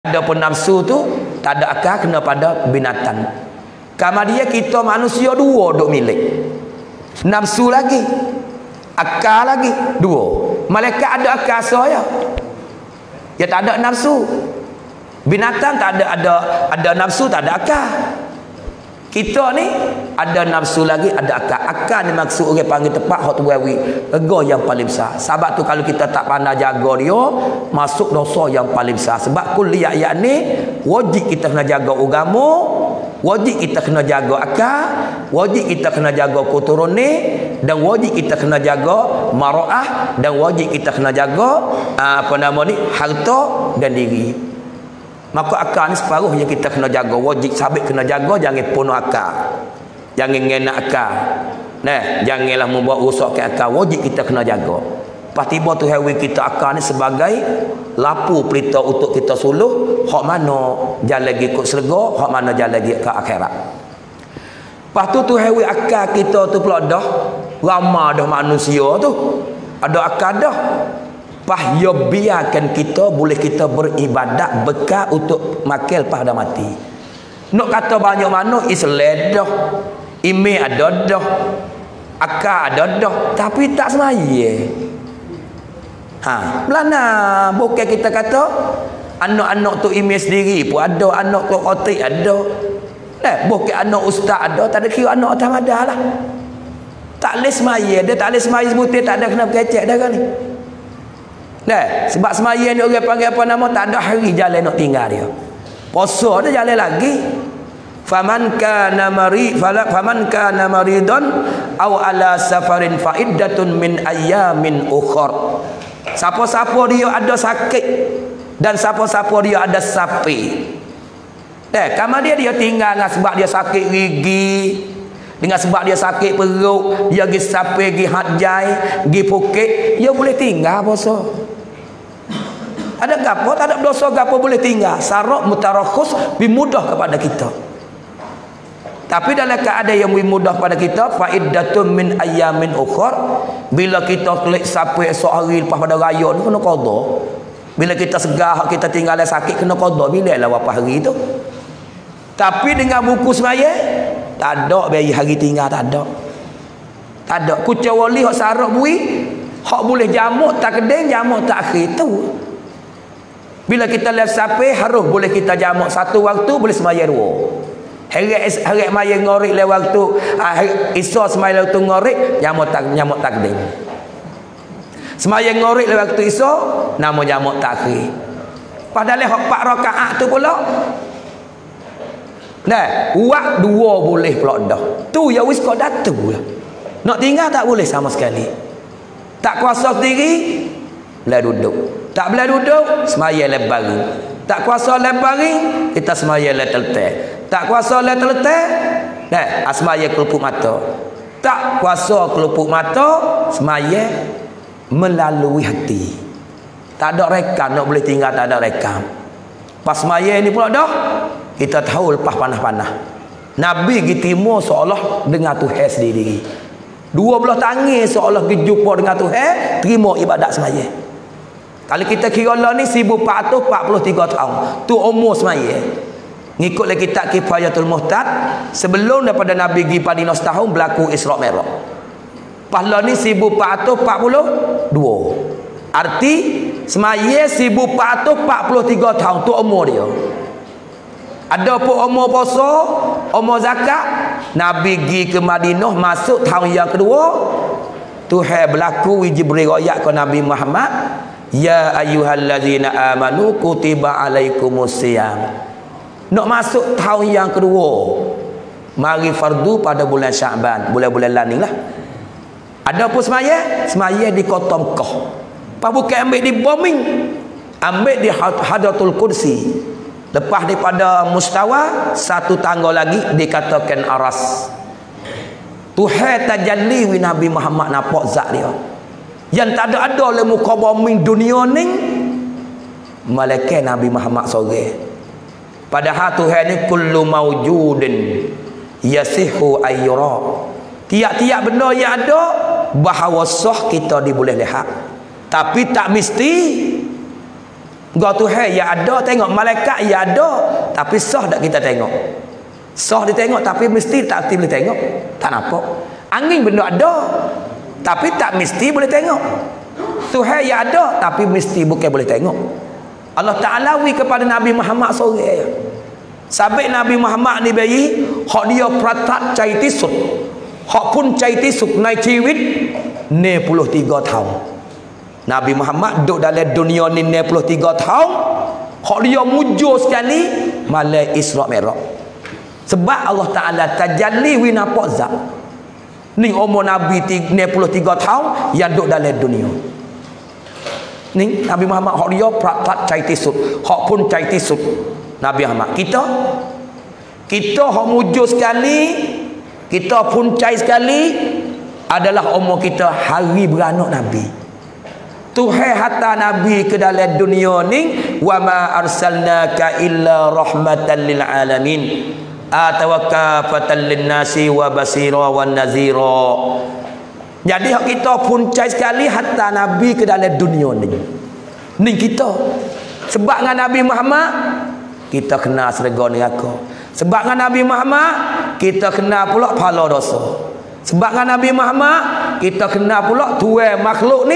Adapun nafsu tu tak ada akal, kena pada binatang. Kama dia kita manusia dua duk milik. Nafsu lagi, akal lagi, dua. Malaikat ada akal saya. Dia tak ada nafsu. Binatang tak ada nafsu, tak ada akal. Kita ni ada nafsu lagi, ada akal. Akal ni maksud orang panggil tepat hak tu wawi. Ego yang paling besar. Sebab tu kalau kita tak pandai jaga dia, masuk dosa yang paling besar. Sebab kuliah ni wajib kita kena jaga agama, wajib kita kena jaga akal, wajib kita kena jaga keturunan, dan wajib kita kena jaga maruah, dan wajib kita kena jaga harta dan diri. Maka akal ni separuh yang kita kena jaga. Wajib sabit kena jaga, jangan penuh akal, jangan ngenak akal, janganlah membuat rosak ke akal. Wajib kita kena jaga. Pas tiba tu hewi kita akal ni sebagai lapu pelita untuk kita suluh hak mana jalan lagi ikut syurga, hak mana jalan lagi ke akhirat. Pas tu hewi akal kita tu pula dah ramah dah manusia tu ada akal dah. Pas ya biarkan kita boleh kita beribadat bekal untuk makil pada mati. Nak kata banyak mana Islam dah, iman ada dah, akal ada dah, tapi tak semaya. Belana bukan kita kata anak-anak tu iman sendiri pun ada, anak tu otik ada. Bukan anak ustaz ada, tak ada kira anak atas ada lah. Tak boleh semaya, dia tak boleh semaya sebutir, tak ada kena berkecek dah kali. Sebab semaya ni orang panggil apa nama, tak ada hari jalan nak tinggal dia. Puasa dia jalan lagi. Faman kana maridun aw ala safarin fa iddatun min ayyamin ukhra. Siapa-siapa dia ada sakit dan siapa-siapa dia ada sapi. Kama dia tinggal dengan sebab dia sakit gigi, dengan sebab dia sakit perut, dia pergi sapi, pergi hajai, pergi pukit, dia boleh tinggal puasa. Ada gapo, tak ada dosa gapo boleh tinggal. Syarat mutarakhus bimudah kepada kita. Tapi dalam keadaan yang bimudah pada kita, faidatun min ayyamin ukhra, bila kita klik sampai esok hari lepas pada raya ni kena qada. Bila kita segah, kita tinggal sakit kena qada bila lah berapa hari tu. Tapi dengan buku semaya tak ada bayi hari tinggal, tak ada. Tak ada. Kucing wali hak syarat bui, hak boleh jamak tak kedeng, jamak tak akhir tu. Bila kita lihat sampai harus boleh kita jamak satu waktu, boleh semaya dua. Hari maya ngorik le waktu Isya semaya waktu ngorik, jamak takdim. Semaya ngorik le waktu Isya, nama jamak takhir. Padahal hak 4 rakaat tu pula buat 2 boleh pula dah. Tu ya wis kau datu lah. Nak tinggal tak boleh sama sekali. Tak kuasa sendiri, boleh duduk. Tak boleh duduk, semaya le baring. Tak kuasa le baring, kita semaya le telteh. Tak kuasa le telteh, semaya kelupuk mata. Tak kuasa kelupuk mata, semaya melalui hati. Tak ada rekam, nak boleh tinggal tak ada rekam. Pas semaya ni pula dah, kita tahu lepas panah-panah. Nabi gitimur seolah dengan Tuhan sendiri. 12 tangan seolah berjumpa dengan Tuhan, terima ibadat semaya. Kalau kita kira lah ni 1443 tahun, tu umur semaya. Ngikut lagi kitab Kifayatul Muhtad, sebelum daripada Nabi pergi Madinah setahun berlaku Isra Mi'raj. Pahala ni 1442. Arti semaya 1443 tahun tu umur dia. Ada pun umur puasa, umur zakat. Nabi pergi ke Madinah masuk tahun yang kedua, Tuhan berlaku Jibril royak ke Nabi Muhammad, ya ayyuhallazina amanu kutiba alaikumusiyam. Nak masuk tahun yang kedua, mari fardu pada bulan Syaban, bulan-bulan laning lah. Ada pun semaya di kota Mekah. Pak bukan ambil di bombing, ambil di Hadratul Kursi. Lepas daripada mustawa, satu tangga lagi dikatakan aras. Tuhan tajalli wi Nabi Muhammad nampak zat dia. Yang tak ada le muka bumi dunia ni, malaikat Nabi Muhammad sore. Padahal Tuhan ni kullu maujudin yasihu ayyura. Tiap-tiap benda yang ada bahawa sah kita boleh lihat. Tapi tak mesti Gua Tuhan ya ada, tengok malaikat ya ada, tapi sah tak kita tengok? Sah ditengok tapi mesti tak boleh tengok. Tak nampak. Angin benda ada, tapi tak mesti boleh tengok. Tuhan ya ada, tapi mesti bukan boleh tengok. Allah Ta'ala wi kepada Nabi Muhammad sore. Sabit Nabi Muhammad ni bayi, hak dia pratat cai tisuk. Hak pun cai tisuk naik ciwit 63 tahun. Nabi Muhammad duduk dalam dunia ni 63 tahun. Hak dia mujur sekali malam Isra Mi'raj. Sebab Allah Ta'ala tajalli wi nampak zat. Ni umur Nabi 63 tahun yang duduk dalam dunia. Ni Nabi Muhammad hak dia pratat cai tisuk. Hak pun cai tisuk. Nabi Muhammad kita hak mujur sekali, kita pun cai sekali adalah umur kita hari beranak Nabi. Tuhan hantar Nabi ke dalam dunia ni, wa ma arsalnaka illa rahmatan lil alamin atawakafatan lin nasi wa basira wan nazira. Jadi hak kita pun cai sekali hantar Nabi ke dalam dunia ni. Ni kita. Sebab dengan Nabi Muhammad kita kena syurga neraka. Sebab dengan Nabi Muhammad kita kena pula pahala dosa. Sebab dengan Nabi Muhammad kita kena pula tuan makhluk ni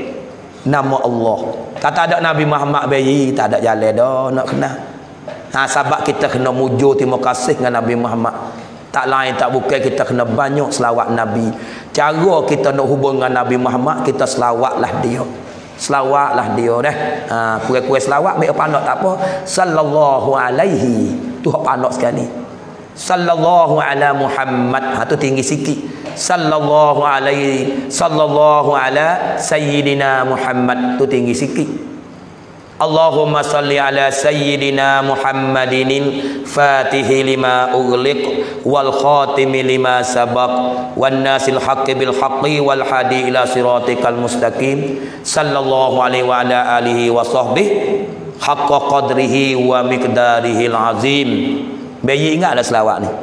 nama Allah. Kata ada Nabi Muhammad bayi tak ada jalan dah nak kena. Sebab kita kena mujur terima kasih dengan Nabi Muhammad. Tak lain tak bukan kita kena banyak selawat Nabi. Cara kita nak hubung dengan Nabi Muhammad, kita selawatlah dia. Selawatlah dia dah. Kuih-kuih selawat baik pandok tak apa. Sallallahu alaihi. Tu hak pandok sekali. Sallallahu ala Muhammad. Tu tinggi sikit. Sallallahu alaihi. Sallallahu ala sayyidina Muhammad. Tu tinggi sikit. Allahumma salli ala sayyidina Muhammadin fatihi lima ughliq wal khatimi lima sabaq wan nasil haqqi bil haqqi wal hadi ila siratikal mustaqim sallallahu alaihi wa ala alihi wa sahbihi haqqa qadrihi wa miqdarihil azim. Bayi ingatlah selawat ni.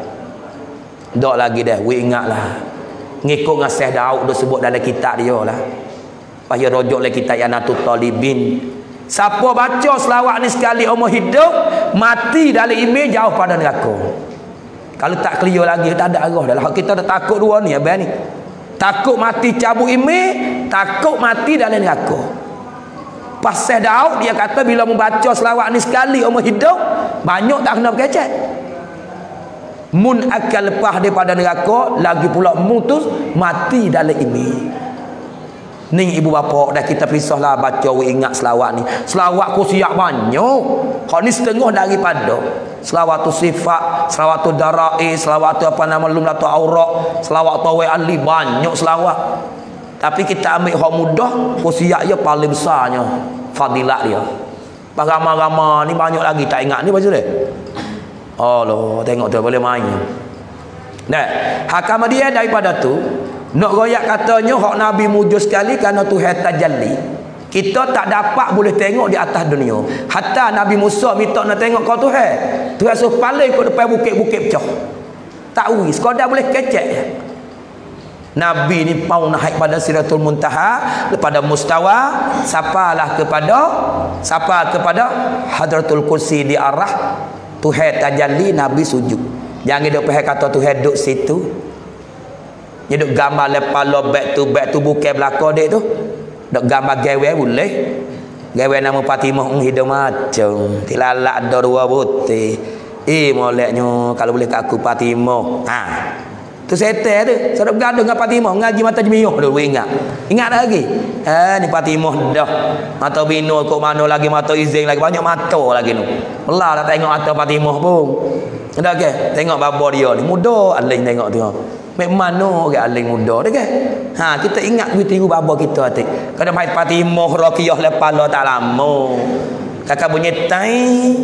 Dok lagi dah, we ingatlah. Ngikut dengan Syekh Daud dia sebut dalam kitab dia lah. Payah rujuk lagi kitab Yanatul Talibin. Siapa baca selawat ni sekali umur hidup, mati dalam imej jauh pada neraka. Kalau tak clear lagi tak ada arah dah. Kita dah takut dua ni abang ni. Takut mati cabut imej, takut mati dalam neraka. Pasal Daud dia kata bila membaca selawat ni sekali umur hidup, banyak tak kena berkecek. Mun akan lepas daripada neraka, lagi pula mutus mati dalam imej. Ni ibu bapa dah kita pisahlah baca ingat selawat ni. Selawat ku siap banyak. Kau ni setengah daripada selawat tu sifat, selawat tu darai, selawat tu apa nama lumlatul aurat, selawat tu wa ali, banyak selawat. Tapi kita ambil hak mudah, ku siap je paling besarnya fadilat dia. Ramai-ramai ni banyak lagi tak ingat ni baca dia. Allah, tengok tu boleh main. Nah, hakam dia daripada tu nak royak katanya hak Nabi mujur sekali kerana Tuhan tajalli. Kita tak dapat boleh tengok di atas dunia. Hatta Nabi Musa minta nak tengok kau Tuhan. Tuhan suruh paling kat depan bukit-bukit pecah. Tak ui, sekadar boleh kecek je. Nabi ni mau naik pada Siratul Muntaha, pada mustawa, siapa kepada Hadratul Kursi di arah Tuhan tajalli, Nabi sujud. Jangan duk pahal kata Tuhan duduk situ. Dia duk gambar lepas lo back tu bukan belakang dia tu. Duk gambar gawe boleh. Gawe nama Fatimah hidup macam. Tilalak ada dua putih. Moleknya kalau boleh kat aku Fatimah. Tu setel tu. Sedap bergaduh dengan Fatimah ngaji mata jemiah dulu ingat. Ingat lagi. Ni Fatimah dah. Mata bino kok mana lagi mata izin lagi banyak mata lagi tu. Belah tak tengok mata Fatimah pun. Dah ke? Tengok bapa dia ni muda aling tengok tu. Mek mana orang aling muda dah ke? Kita ingat tiru bapa kita atik. Kadang mai Fatimah Raqiyah lepas lo tak lama. Kakak bunyi tai.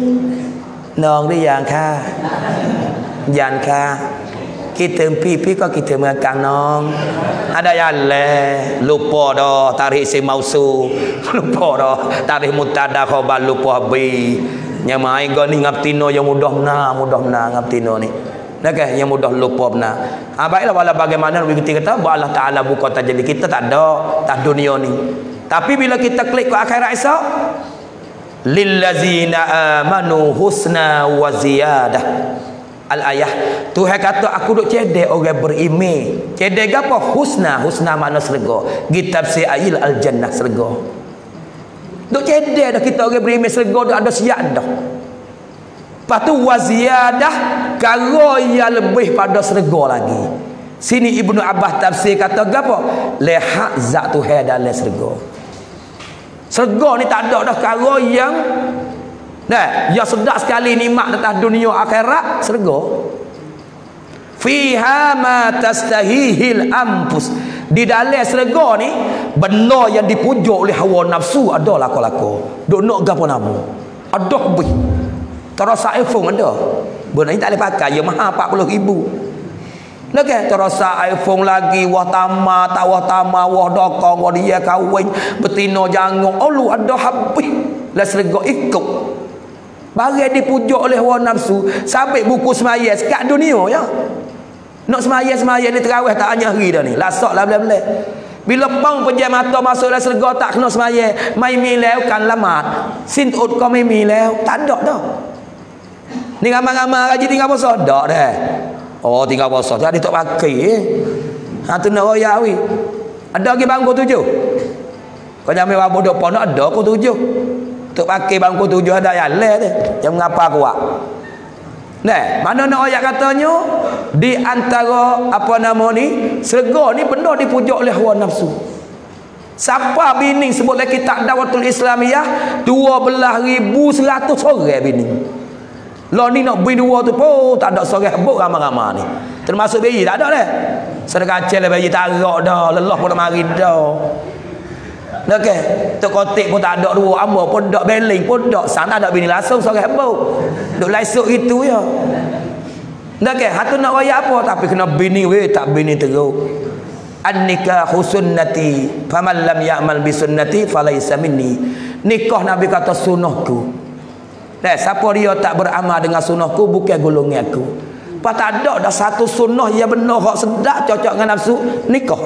Nong đi yang kha. Yang kha. Kita pipi kok kita makan nong. Ada yang lupa dah tarikh si mausu. Lupa dah tarikh mutada khabar lupa bi. Yang main kau ni ngaptino yang mudah benar ngaptino ni. Dah ke yang mudah lupa benar. Baiklah wala bagaimana Nabi kita kata Allah Taala buka tajalli kita tak ada tak dunia ni. Tapi bila kita klik ke akhirat esok lillazina amanu husna wa ziyadah. Al-ayah Tuhan kata aku duk cedek orang beriman. Cedek apa? Husna. Husna makna syurga. Kitab Sa'il al-jannah syurga. Duk cedek dah kita orang beriman syurga dah ada siap dah. Lepas tu waziyadah karo yang lebih pada syurga lagi. Sini Ibnu Abbas tafsir kata apa? Lehak zat Tuhan dalam syurga. Syurga ni tak ada dah karo yang ya sedap sekali nikmat atas dunia akhirat syurga. Fiha ma tastahihil anfus. Di dalam syurga ni benda yang dipujuk oleh hawa nafsu ada lako-lako. Duk nak gapo nama? Ada lebih. Terasa iPhone ada. Benda ni tak boleh pakai, ya mahal 40,000. Okey, terasa iPhone lagi wah tama, wah dokong, wah dia kahwin, betina jangung. Oh lu ada habis. Lah syurga ikut. Barang dipujuk oleh hawa nafsu sampai buku semaya sekat dunia ya. Nak semaya ni terawih tak hanya hari dah ni. Lasak lah belah-belah. Bila pang pejam mata masuk dalam syurga tak kena semaya, mai milau kan lamat. Sin ut kau mai milau, tak ada dah. Ni ramai-ramai gaji tinggal puasa dak dah. Oh tinggal puasa tak ada tak pakai Ha tu nak royak wi. Ada lagi bangku 7. Kau nyampe babo dok pon ada aku 7. Tok pakai bangku 7 ada yang le tu. Yang mengapa kuat. Nah, mana nak ayat katanya di antara apa nama ni syurga ni benda dipujuk oleh hawa nafsu. Siapa bini sebut lagi kitab Dawatul Islamiyah 12,100 orang bini. Lo ni nak bini dua tu pun tak ada seorang habuk ramai-ramai ni. Termasuk bayi tak ada dah. Sedekah kecil bayi tarak dah, lelah pun nak mari dah. Okey, tok kotik pun tak ada dua amba pun dak beling pun dak sang tak ada bini langsung seorang habuk. Duk laisuk itu ya. Okey, hatu nak waya apa tapi kena bini weh tak bini teruk. An-nikahu sunnati faman lam ya'mal bi sunnati falaysa minni. Nikah Nabi kata sunnahku. Siapa dia tak beramal dengan sunnahku bukan golongan aku. Apa tak ada dah satu sunnah yang benar hak sedap cocok dengan nafsu nikah.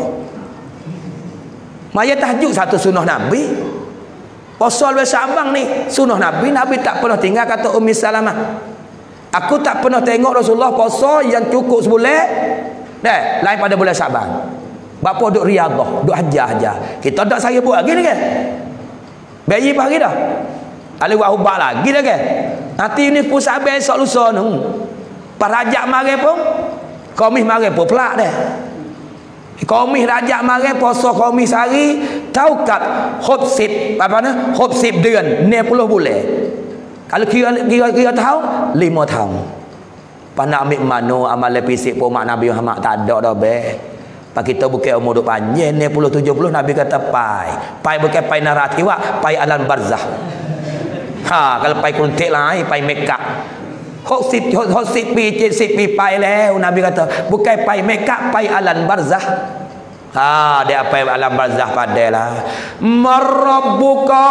Maya tahajud satu sunnah Nabi. Puasa Sya'ban ni sunnah Nabi. Nabi tak pernah tinggal kata Ummi Salamah. Aku tak pernah tengok Rasulullah puasa yang cukup sebulan. Lain pada bulan Sya'ban. Bapa duk riadah, duk hajah-hajah. Kita tak saya buat lagi ni kan. Bayi pagi dah. Ali buat ubah lagi dah kan. Nanti ni pun sampai esok lusa ni. Parajak mari pun Qamis mari pun pelak dah. Qamis rajak mari puasa Qamis hari taukat khubsib apa ni? Khubsib ดือน 60 bulan. Kalau kira tahun 5 tahun. Pana ambil mano amal fisik pun mak Nabi Muhammad tak ada dah be. Pak kita bukan umur duk panjang 60 70 Nabi kata pai bukan pai narati wak pai alam barzah. Kalau pai kuntik lain pai makeup. 60 ปี70 ปีไปแล้วNabi kata bukan pai makeup pai alam barzah. Dia pai alam barzah padalah. Marabbuka.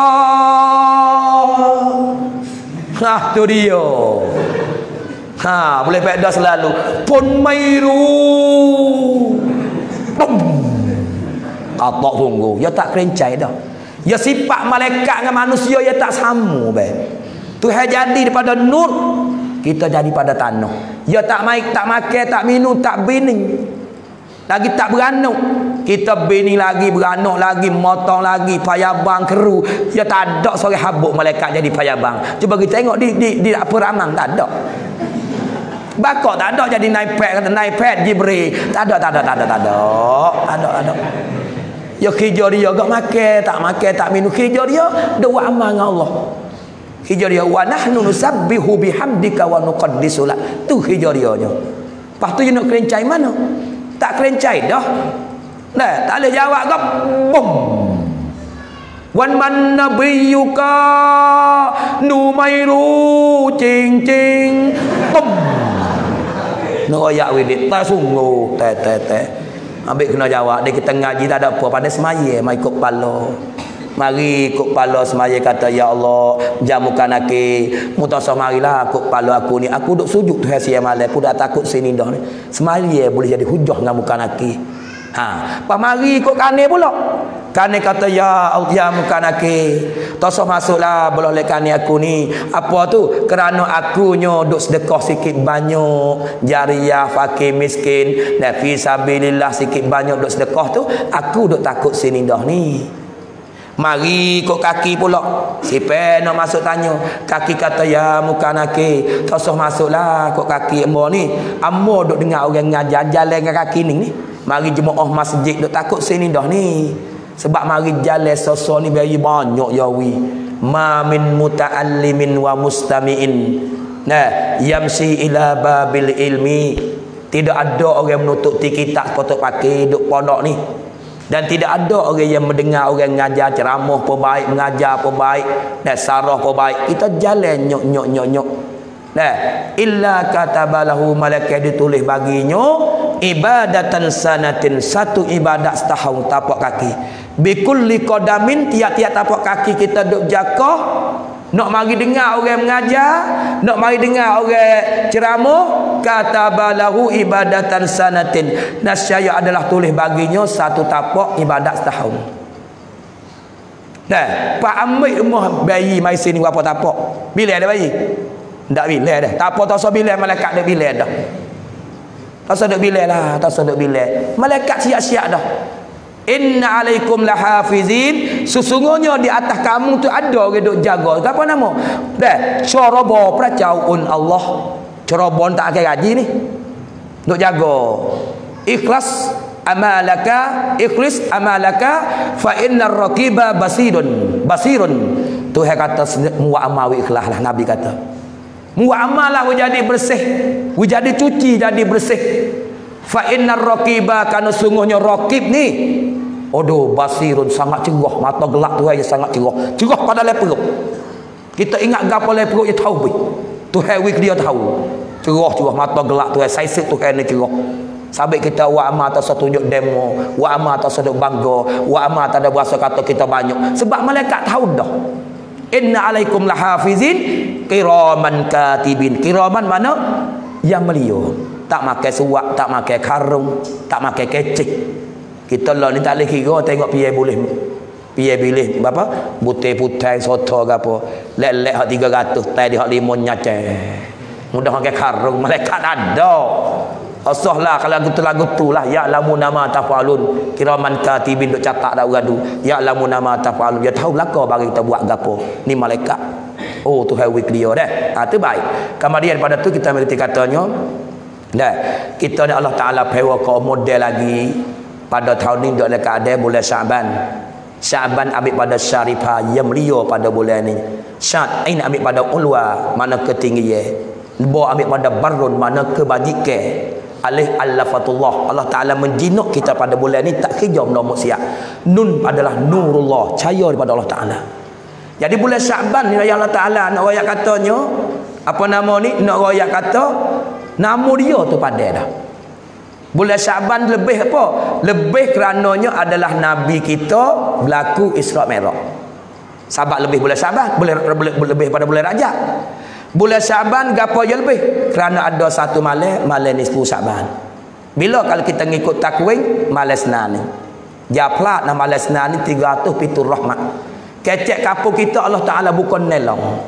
Tu dia. Boleh faedah selalu. Pun mairu. Tak tunggu. Ya tak kerencai dah. Ya sifat malaikat dengan manusia ya tak sama be. Tuhan jadi daripada nur, kita jadi pada tanah. Ya tak makan, tak minum, tak bini. Lagi tak beranak. Kita bini lagi, beranak lagi, motong lagi, payabang keru. Ya tak ada seorang habuk malaikat jadi payabang. Cuba kita tengok di apa ramang tak ada. Bakok tak ada jadi naik pad Jibril. Tak ada. Ada. Ya kerja dia gak makan, tak minum kerja dia doa amal dengan Allah. Kerja dia wa nahnu nusabbihu bihamdika wa nuqaddisu lak. Tu kerja dia nya. Lepas tu dia nak kerencai mana? Tak kerencai dah. Nah, tak boleh jawab gap. Bum. Wan man nabiyuka numairu cing. Bum. Nak ayak widik tak sungguh teh. Ambil kena jawab dia kita ngaji tak ada apa pada semaya mai ikut pala. Mari ikut pala semaya kata ya Allah jamukan aku mutasah marilah ikut pala aku ni aku duk sujud Tuhan siang malam aku dah takut sini dah ni. Semaya boleh jadi hujah dengan muka aku. Pamari ikut kane pula. Kane kata ya mukanake, tosoh masuklah boleh le kane aku ni. Apa tu? Kerana aku nyo duk sedekah sikit banyak, jariah fakir miskin, dan fi sabilillah sikit banyak duk sedekah tu, aku duk takut sini dah ni. Mari ikut kaki pula. Siapa nak masuk tanya. Kaki kata ya mukanake, tosoh masuklah ikut kaki ambo ni. Ambo duk dengar orang ngajar jalan dengan kaki ni. Mari jemaah masjid duk takut sini dah ni. Sebab mari jalan sosok ni biaya banyak yawi. Ma min muta'allimin wa mustami'in. Nah, yamsi ila babil ilmi. Tidak ada orang menutup kitab potong pakai duk pondok ni. Dan tidak ada orang yang mendengar orang mengajar ceramah pun baik, mengajar pun baik, dan sarah pun baik. Kita jalan nyok. Nah, illa katabalahu malaikat ditulis baginya ibadatan sanatin, satu ibadat setahun tapak kaki. Bikulli qadamin, tiap-tiap tapak kaki kita duk jaga. Nak mari dengar orang mengajar, nak mari dengar orang ceramah, katabalahu ibadatan sanatin. Nasyaya adalah tulis baginya satu tapak ibadat setahun. Nah, pak ambil rumah bayi mai sini berapa tapak? Bila ada bayi? Tak bila dah. Tak apa, tak usah bila malaikat dah bila dah. Tak usah duk bila lah, tak usah duk bila. Malaikat siap-siap dah. Inna alaikum lahafizin, sesungguhnya di atas kamu tu ada orang duk jaga. Apa nama? Dah, syaraba pracaun Allah. Cerobon tak akan gaji ni. Duk jaga. Ikhlas amalaka, ikhlis amalaka fa innar raqiba basirun. Tuhan kata muat amal ikhlas lah, Nabi kata. Muat amal lah jadi bersih. Jadi cuci jadi bersih. Fa innar raqiba, kana sungguhnya raqib ni odo basirun, sangat cerah, mata gelap Tuhan yang sangat cerah. Cerah pada leperuk. Kita ingat gapo leperuk dia tahu be. Tuhan wik dia tahu. Cerah mata gelap Tuhan, saisik Tuhan ni cerah. Sampai kita wa amal tak tunjuk demo, wa amal tak seduk bangga, wa amal tak ada berasa kata kita banyak. Sebab malaikat tahu dah. Inna alaikum lahafizin kiraman katibin. Kiraman mana? Yang melia. Tak makan suak, tak makan karung, tak makan kecik. Kita lah ni tak boleh kira, tengok piye boleh. Piye boleh berapa? Butai-butai soto ke apa. Lek-lek hak 300, tai di hak 5 nyace. Mudah makan karung, malaikat ada. Asahlah kalau gitu lah. Ya lamu nama tafalun. Kiraman katibin duk catat dak uradu. Ya lamu nama tafalun. Dia tahu belaka bagi kita buat gapo. Ni malaikat. Oh, Tuhan wik dia dah. Tu baik. Kemudian pada tu kita mengerti katanya. Dah, kita ni Allah Taala pewa ke model lagi. Pada tahun ni dok dekat ada bulan Syaban. Syaban ambil pada syarifah yang mulia pada bulan ni. Sya'in ambil pada ulwa, mana ketinggian. Bo ambil pada barun, mana kebajikan. Alih allafatullah. Allah Taala menjinuk kita pada bulan ni tak kira nombor siap. Nun adalah nurullah, cahaya daripada Allah Taala. Jadi bulan Syaban ni Allah Taala nak royak katanya, apa nama ni? Nak royak kata nama dia tu pada dah. Bulan Syaban lebih apa? Lebih kerananya adalah Nabi kita berlaku Isra Mi'raj. Sebab lebih bulan Syaban, boleh lebih pada bulan Rajab. Bulan Syaban gapo je lebih? Kerana ada satu malam nisfu Syaban. Bila kalau kita ngikut takwin malam Senin ni. Japlat nama malam Senin ni 300 pitur rahmat. Kecek kapur kita Allah Taala bukan nelong.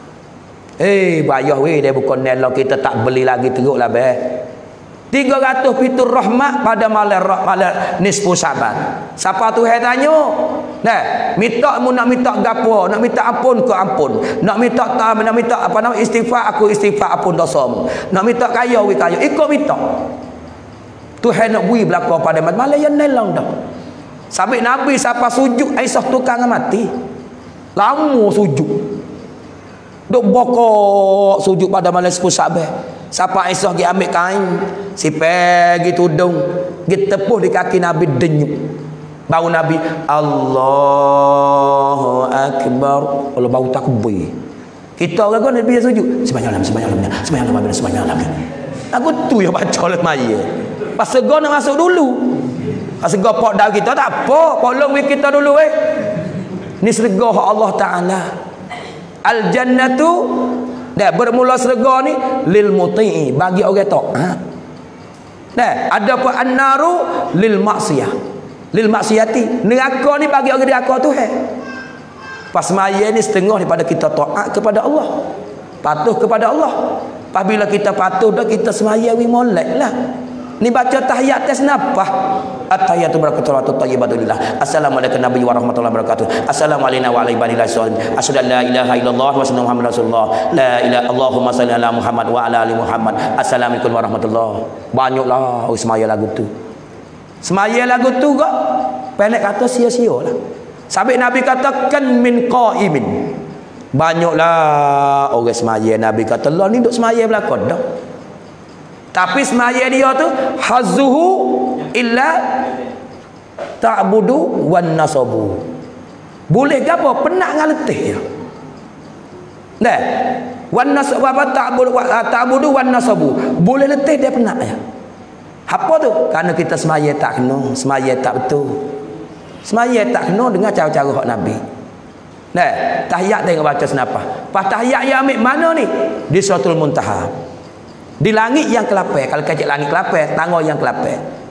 Bayar weh dia bukan nelong, kita tak beli lagi teruklah be. 300 fitur rahmat pada malam nisfu Syaban. Siapa Tuhan tanya? Nah, nak minta gapo? Nak minta ampun ke ampun. Nak minta apa nama istighfar aku istighfar ampun dosamu. Nak minta kaya we kaya. Ikut minta. Tuhan nak bui belaka pada malam yang nelang dah. Sampai Nabi siapa sujud Aisyah tukang mati. Lama sujud. Duk bokok sujud pada malam nisfu Syaban. Siapa Aisyah pergi ambil kain, si pergi tudung, pergi tepuh di kaki Nabi denyuk. Bau Nabi Allahu Akbar. Allah bau takbir. Kita orang kan Nabi sujud. Sebanyak alam. Aku tu yang baca oleh maya. Pas segor nak masuk dulu. Pas segor pok dah kita tak apa. Tolong kita dulu Ni serga Allah Taala. Al jannatu dah bermula serga ni lil muti'i, bagi orang taat. Ada pun an-naru lil maksiyah. Lil maksiyati. Neraka ni bagi orang neraka tu pas semaya ni setengah daripada kita taat kepada Allah, patuh kepada Allah. Apabila kita patuh dah, kita semaya wi molek lah. Ni baca tahiyat tes napa? At-tahiyatu barakatuh tayyibatulillah. Assalamualaikum nabi wa rahmatullahi wabarakatuh. Assalamualaikum wa ala ibadillah sholihin. Asyhadu an la ilaha illallah wa sallallahu muhammadar rasulullah. La ilaha Allahumma shalli ala Muhammad wa ala ali Muhammad. Assalamualaikum warahmatullahi. Banyaklah semaya lagu tu. Semaya lagu tu kok pendek kata sia-sia lah. Sampai Nabi katakan min qaimin. Banyaklah orang semaya. Nabi kata Allah ni duk semaya belakang dah. Tapi semaya dia tu hazuhu illa ta'budu wan nasabu. Boleh ke apa? Penat dengan letih je. Dah. Wan nasabu apa ta'budu wan nasabu. Boleh letih dia penat je. Apa tu? Kerana kita semaya tak kena, semaya tak betul. Semaya tak kena dengan cara-cara hak Nabi. Nah, tahiyat tengok baca senapa. Pas tahiyat yang ambil mana ni? Di Suratul Muntaha. Di langit yang ke-8. Kalau kecil langit ke-8, tangga yang ke-8.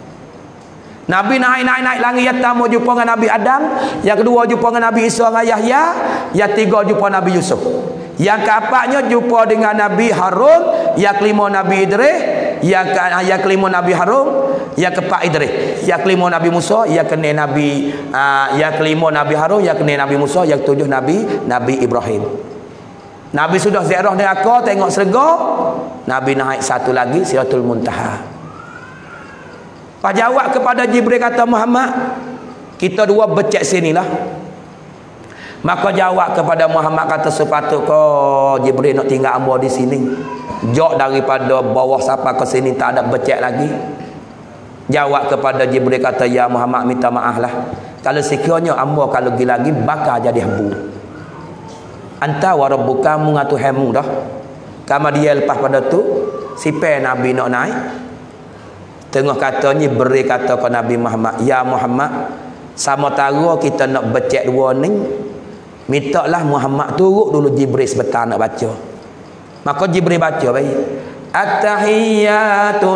Nabi naik langit yang pertama jumpa dengan Nabi Adam, yang kedua jumpa dengan Nabi Isa dengan Yahya, yang tiga jumpa Nabi Yusuf. Yang keempatnya jumpa dengan Nabi Harun, yang kelima Nabi Idris, yang kelima Nabi Harun, yang keempat Idris, yang kelima Nabi Musa, yang kelima Nabi Harun, yang kelima Nabi Musa, yang ketujuh Nabi Ibrahim. Nabi sudah ziarah neraka, tengok syurga. Nabi naik satu lagi, Sidratul Muntaha. Pas jawab kepada Jibril kata Muhammad, kita dua becek sinilah. Maka jawab kepada Muhammad kata sepatut kau Jibril nak tinggal hamba di sini. Jauh daripada bawah sampai ke sini tak ada becek lagi. Jawab kepada Jibril kata ya Muhammad minta maaf lah. Kalau sekiranya hamba kalau pergi lagi bakal jadi habu. Anta wa rabbuka mengatu hemu dah. Kama dia lepas pada tu sipai Nabi nak naik. Tengah katanya beri kata ke Nabi Muhammad, ya Muhammad, sama taruh kita nak becek dua ni, mintalah Muhammad turut dulu Jibril sebentar nak baca. Maka Jibril baca baik. At-tahiyyatu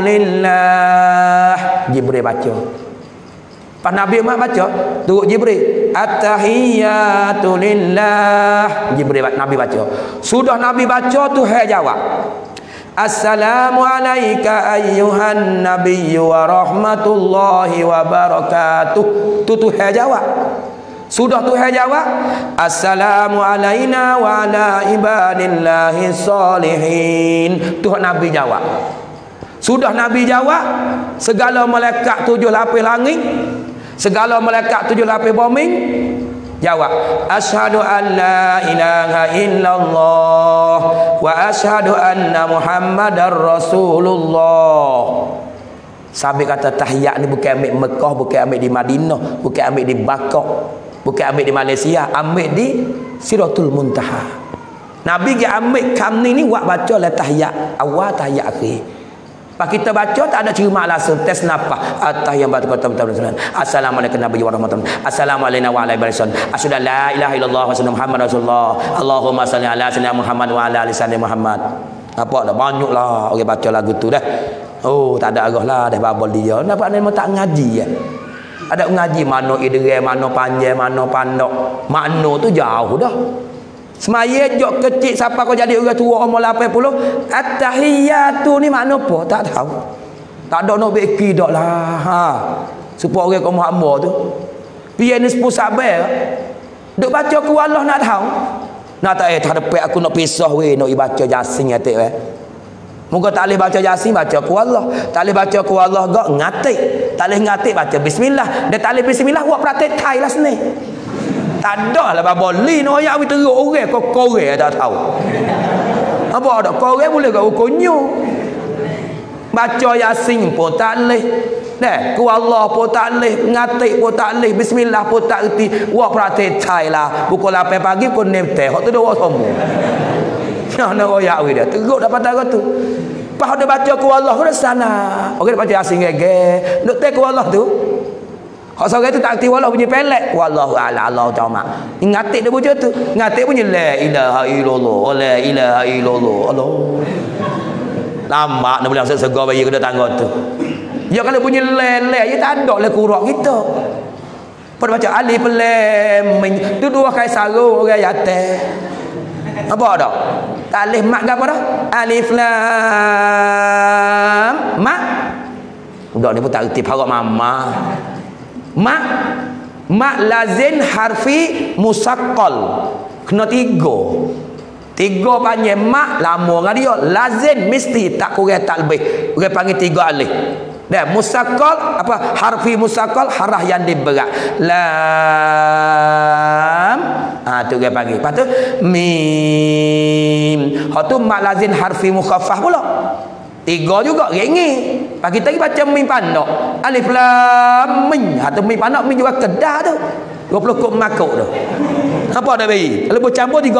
lillah. Jibril baca. Pas Nabi Muhammad baca, turut Jibril. At-tahiyyatu lillah. Jibril Nabi baca. Sudah Nabi baca tu jawab. Assalamu alayka ayyuhan nabiyyu wa rahmatullahi wa barakatuh. Tu jawab. Sudah Tuhan jawab, assalamu alayna wa ala ibadillahi salihin. Tuhan Nabi jawab. Sudah Nabi jawab, segala malaikat 7 lapis langit, segala malaikat 7 lapis bumi jawab, asyhadu an la ilaha illallah wa asyhadu anna muhammadar rasulullah. Sampai kata tahiyat ni bukan ambil Mekah, bukan ambil di Madinah, bukan ambil di Bangkok, bukan ambil di Malaysia, ambil di Sidratul Muntaha. Nabi dia ambil kami ni buat baca lah tahiyat awal, tahiyat akhir. Pas kita baca tak ada cermat langsung, tes nafas. At-tahiyat betul-betul. Assalamualaikum nabi wa rahmatullah. Assalamualaikum wa ala ibadillah. Asyhadu an la ilaha illallah wa sallallahu muhammad rasulullah. Allahumma shalli ala sayyidina Muhammad wa ala ali sayyidina Muhammad. Apa dah banyaklah orang baca lagu tu dah. Oh, tak ada arah lah dah babol dia. Nampak ni tak ngaji ya. Ada ngaji mana idere, mana panjang, mana pandok. Makna tu jauh dah. Semaya jok kecil siapa kau jadi orang tua umur 80, at-tahiyatu ni makna apa? Tak tahu. Tak ada nak beki dak lah. Ha. Supaya orang kaum hamba tu. Pian ni sepuh sabar. Duk baca ku Allah nak tahu. Nak tak tak depan aku nak pisah weh nak baca Yasin atik weh. Muka tak boleh baca Yasin baca ku Allah. Tak boleh baca ku Allah gak ngatik. Tak boleh ngatik baca bismillah. Dia tak boleh bismillah buat praktik thai lah sini. Tak ada lah baboli no ya wi teruk orang kau korek tak tahu. Apa ada korek boleh gak ukunyo. Baca Yasin pun tak boleh. Dah, ku Allah pun tak boleh, ngatik pun tak boleh, bismillah pun tak reti. Buat praktik thai lah. Pukul 8 pagi pun nemteh. Hak tu dah buat sombong. Nak royak wi dia. Teruk dapat tahu tu. Pas dia baca ku Allah dah sana. Orang baca Yasin gege. Nak teh ku Allah tu. Hak seorang tu tak aktif wallah bunyi pelek. Wallahu a'la Allah taala. Ngatik dia baca tu. Ngatik bunyi la ilaha illallah, la ilaha illallah. Allah. Lambat nak boleh masuk surga bayi kedua tangga tu. Ya kalau bunyi lele ya tak ada le kurang kita. Pada baca alif lam mim tu dua kali sarung orang yate. Apa dah? Tak alif mak apa dah? Alif lam mak. Budak ni pun tak reti parok mama. Mak lazim harfi musaqqal. Kena 3 panggil mak lama dengan dia lazim mesti tak kurang tak lebih orang panggil 3 alif dah musaqqal apa harfi musaqqal harah yang diberat lam tu orang panggil lepas tu mim tu mak lazim harfi mukhaffaf pula 3 juga ringi pak kita baca mim pandok alif lam mim tu mim pandok mim juga kedah tu 20 kok makuk tu apa dah bayi kalau bercampur 30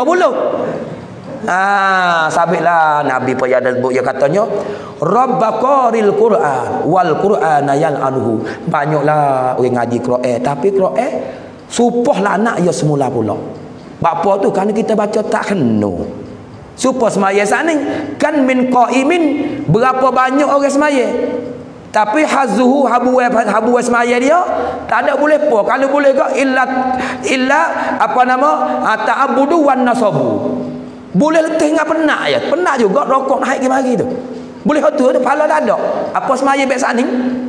sabitlah Nabi pun ada sebut dia katanya Rabbaqaril Quran wal Qur'ana yang anhu banyaklah orang ngaji Quran tapi Quran supah lah anak dia semula pula apa tu kerana kita baca tak kena supah semaya sana kan min qaimin berapa banyak orang semaya tapi hazuhu habu semaya dia tak ada boleh apa kalau boleh ke illa apa nama ta'abudu wan nasabu boleh letih dengan penat juga rokok naik ke mari tu boleh tu pahala tak ada apa semaya biasa ni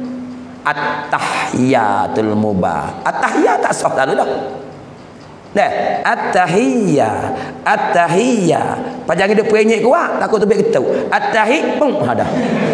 at-tahiyatul mubah at-tahiyat tak sah dah at-tahiyya panjang dia penyek kuat takut tebik ketau at-tahi pun ada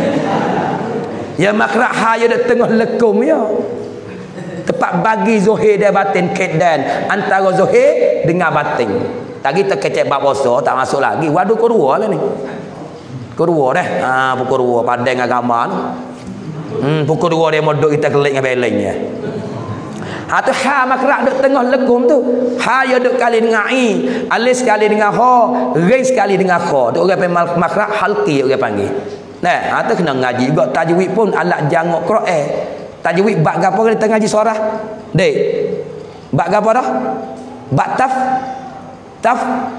ya makrak haya dak tengah lekum ya tepat bagi zuhir dan batin kedan antara zuhir dengan batin tak kita kecek bab puasa tak masuk lagi waduh kedua lah ni kedua dah pukul 2 pandai agama pukul 2 dia modok kita kelik dengan belengnya tu ha makrak duk tengah lekum tu ha ya duk kali dengan i alif sekali dengan ha rai sekali dengan kha tu orang panggil makrak halqi orang panggil nah tu kena ngaji juga tajwid pun alat jangok Quran tajwid bab gapo kita ngaji surah dek bab gapo dah bab taf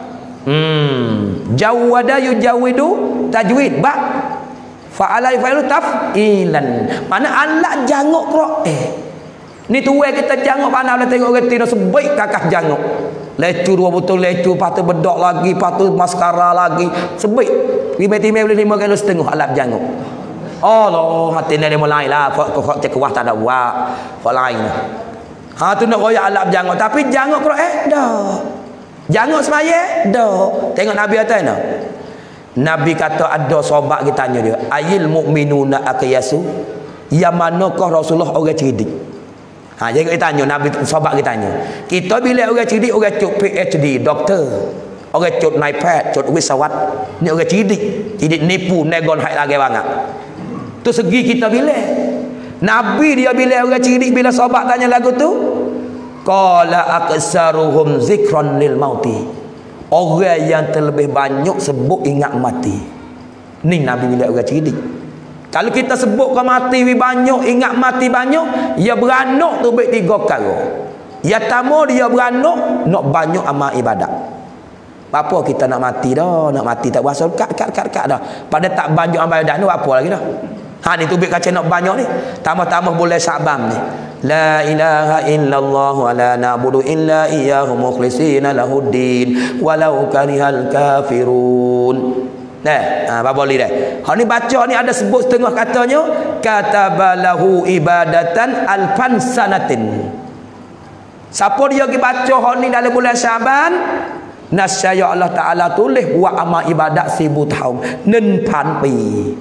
jawada yujawidu tajwid bab fa'ala yafalu taf'ilan mana alat jangok Quran ni tuai kita jangok mana boleh tengok orang tino sebaik kakak jangok lecur dua botol lecur patu bedok lagi patu maskara lagi sebaik tiba-tiba boleh 5 kilo setengah alat jangok Allah hati ni dia mulai lah kok cek kuah tak ada buat kok lain tu nak royak alat jangok tapi jangok Quran dah jangok semaya dah tengok Nabi kata no? Nabi kata ada sahabat kita tanya dia ayil mu'minuna aqyasu yang manakah Rasulullah orang cerdik jadi kita tanya Nabi sahabat kita tanya kita bila orang cerdik orang cuk PhD doktor orang cuk iPad cuk wisawat ni orang cerdik nipu negon hak lagi banget tu segi kita bila Nabi dia bila orang cerdik bila sahabat tanya lagu tu qala aksaruhum zikran lil mauti orang yang terlebih banyak sebut ingat mati ni Nabi bila orang cerdik kalau kita sebut ke mati banyak ingat mati banyak ya beranak tu baik 3 perkara ya tamu dia beranak nak banyak amal ibadat apa kita nak mati dah nak mati tak berasa kat dah pada tak banyak amal ibadat ni apa lagi dah ni tu baik kaca nak banyak ni tambah-tambah boleh sabam ni la ilaha illallah wa la na'budu illa iyyahu mukhlishina lahuddin walau karihal kafirun apa boleh dah ni baca ni ada sebut setengah katanya katabalahu ibadatan alfan sanatin siapa dia pergi baca ni dalam bulan Syaban nasya Allah Ta'ala tulis buat amal ibadat 1000 tahun nenpan pi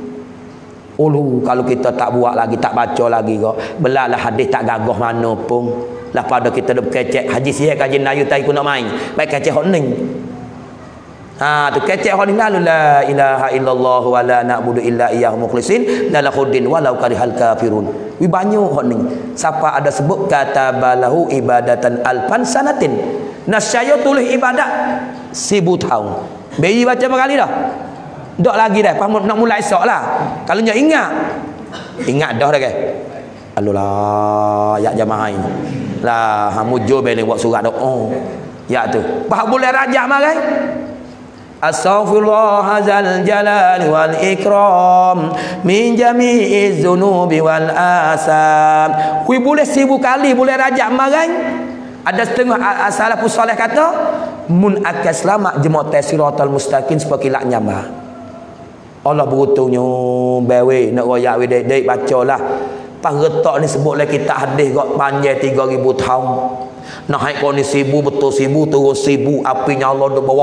kalau kita tak buat lagi tak baca lagi kok belalah hadis tak gagah mana pun lah pada kita duk kecek haji siap kaji nayu tai ku nak main baik kecek hok ning tu kecek hok ning la ilaha illallah wa la na'budu illa iyyahu mukhlishin lahuddin walau karihal kafirun wi banyak hok ning siapa ada sebut katabalahu ibadatan alfan sanatin nasyaya tulis ibadat 1000 tahun bayi baca berapa kali dah dak lagi dah nak mulai esok lah kalau nak ingat dah ke alulah ya jamaah ini lah mujur beli buat surat doa ya tu bah boleh rajak marai Astaghfirullah zal jalali wal ikram min jami'iz dzunubi wal asam. Kui boleh 1000 kali boleh rajak marang. Ada setengah salafus soleh kata mun akan selamat jemaat siratal mustaqim supaya kilak nyama. Allah beruntungnya bewe nak royak we dek bacalah. Pas retak ni sebut lagi kitab hadis kok panjang 3000 tahun. Nak haik kau ni 1000 betul 1000 turun 1000 api nyala di bawah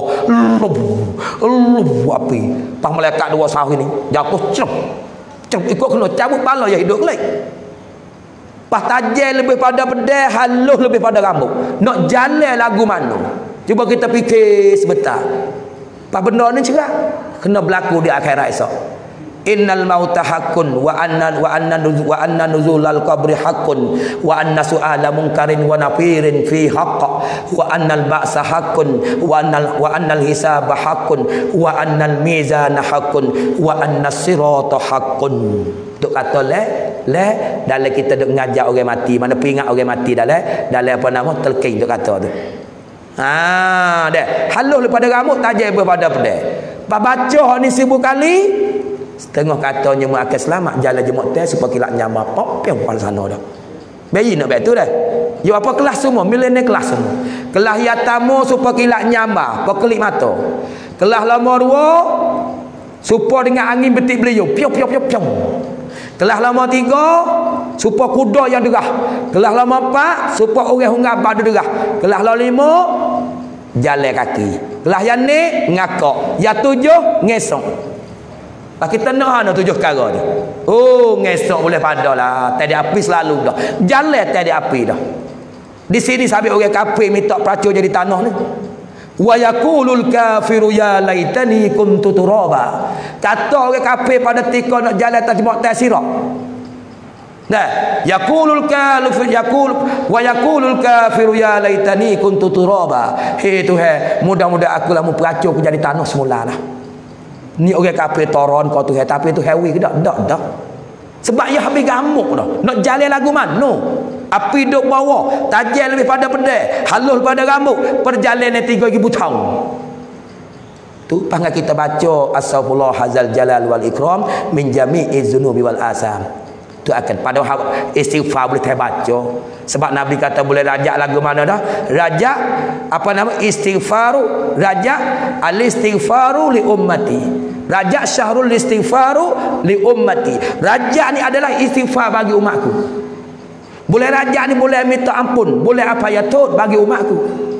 api. Pas malaikat 2 sahih ni jatuh cep ikut kena cabut pala yang hidup lagi. Pas tajam lebih pada pedai, halus lebih pada rambut. Nak jalan lagu mana? Cuba kita fikir sebentar. Pas benda ni cerah kena berlaku di akhirat esok. Innal mauta haqqun wa anna nuzulal qabri haqqun wa anna su'ala munkarin wa nafirin fi haqq wa annal ba'sa haqqun wa annal hisaba haqqun wa annal mizana haqqun wa annas sirata haqqun. Duk kata le dalam kita duk ngajak orang mati, mana peringat orang mati dalam apa nama telkin duk kata tu. Dah halus daripada rambut tajam daripada pedai. Pak baca ni 1000 kali setengah katanya mu akan selamat jalan jemaat teh supaya kilak nyama pop piang pada sana dah. Bayi nak betul dah. Yo apa kelas semua, milenial kelas semua. Kelas yatamu supaya kilak nyama, pekelip mata. Kelas lama 2 supaya dengan angin betik beliau, piang. Kelas lama 3 supaya kuda yang derah. Kelas lama 4 supaya orang hungar pada derah. Kelas lama 5 jalan kaki. Kelas yang ni ngakak. Yang 7 ngesok. Pak kita nak ana 7 perkara ni. Oh, ngesok boleh padalah. Tadi api selalu dah. Jalan tadi api dah. Di sini sampai orang kafir minta pelacur jadi tanah ni. Wa yaqulul kafiru ya laitani kuntu turaba. Kata orang kafir pada tika nak jalan atas jemaat sirat. Nah, yaqulul kafiru ya laitani kuntu turaba. Hei Tuhan, mudah-mudahan aku lah mu pelacur aku jadi tanah semula lah. Ni orang kafir toron kau Tuhan, tapi tu hewi ke tak? Tak. Sebab ia habis gamuk dah. Nak jalan lagu mana? Api duk bawah, tajam lebih pada pedai, halus pada rambut, perjalanan 3000 tahun. Tu panggil kita baca astaghfirullah hazal jalal wal ikram min jami'iz dzunubi wal asam. Tu akan pada istighfar boleh kita baca. Sebab Nabi kata boleh rajak lagu mana dah? Rajak apa nama? Istighfaru, rajak al-istighfaru li ummati. Rajak syahrul istighfaru li ummati. Rajak ni adalah istighfar bagi umatku. Boleh rajak ni boleh minta ampun, boleh apa ya tut bagi umatku.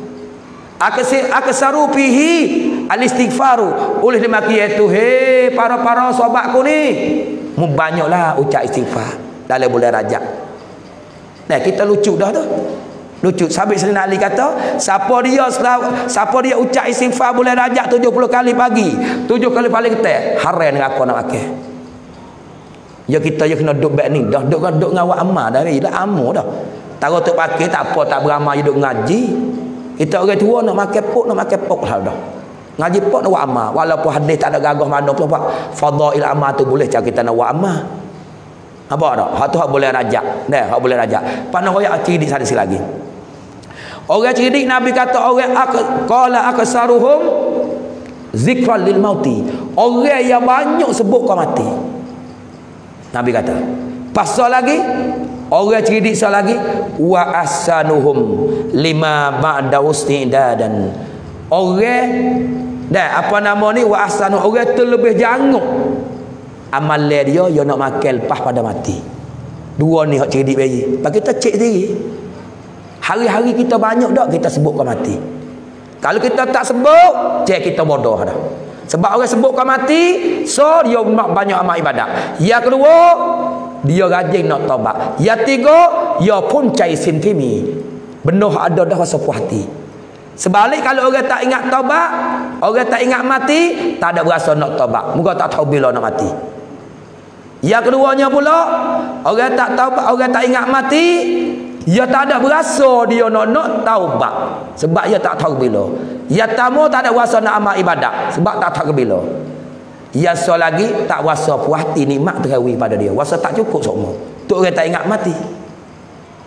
Akasaru fihi al-istighfaru. Oleh dimaki iaitu he para sahabatku ni. Mu banyaklah ucap istighfar dalam boleh rajak. Nah, kita lucu dah tu. Lucu. Sabit Sayyidina Ali kata, siapa dia ucap istighfar boleh rajak 70 kali pagi, 7 kali paling ketek, haram dengan aku nak pakai. Ya kita kena duduk baik ni. Dah duduk dengan awak amal dari dah amu dah. Taruh tu pakai tak apa, tak beramal duduk ngaji. Kita orang tua nak makan pok lah dah. Ngaji pok nak buat amal. Walaupun hadis tak ada gagah mana pun buat fadail amal tu boleh cara kita nak buat amal. Apa dah? Hak tu hak boleh rajak. Dah, hak boleh rajak. Pandang royak cerdik sana lagi. Orang cerdik Nabi kata orang qala aksaruhum zikran lil mauti. Orang yang banyak sebut kau mati. Nabi kata. Pasal lagi orang cerdik sekali lagi wa ahsanuhum lima ba'da ustidadan. Orang dah apa nama ni wa ahsanu, orang tu lebih janguk amal dia nak makan lepas pada mati. Dua ni hak cerdik bayi. Bagi kita cek sendiri. Hari-hari kita banyak dak kita sebut kau mati. Kalau kita tak sebut, cek kita bodoh dah. Sebab orang sebut kau mati, so dia banyak amal ibadat. Yang kedua, dia rajin nak taubat. Yang tiga, dia pun cai sintimi. Benar ada dah rasa puas hati. Sebalik kalau orang tak ingat taubat, orang tak ingat mati, tak ada berasa nak taubat. Moga tak tahu bila nak mati. Yang keduanya pula, orang tak taubat, orang tak ingat mati, dia tak ada berasa dia nak taubat. Sebab dia tak tahu bila. Yang tamu tak ada berasa nak amal ibadat. Sebab tak tahu bila. Yang so lagi tak berasa puas hati nikmat terhawi pada dia. Berasa tak cukup semua. Tu orang tak ingat mati.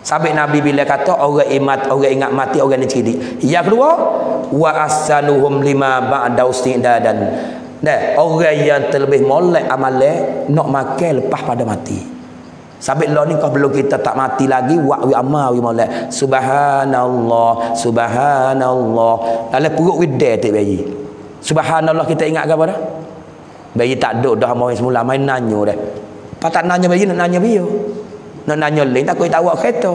Sabit Nabi bila kata orang ingat mati orang ni cerdik. Yang kedua, wa ahsanuhum lima ba'da istidadan. Dah, orang yang terlebih molek amalan nak makan lepas pada mati. Sabit lo ni kau belum kita tak mati lagi wa amal wi molek. Subhanallah, subhanallah. Dalam perut wideh tu bayi. Subhanallah kita ingat ke apa dah? Bayi tak duk dah mau semula main nanyo dah. Pas tak nanya bayi nak nanya bio. Nak nanya lain takut tak awak kereta.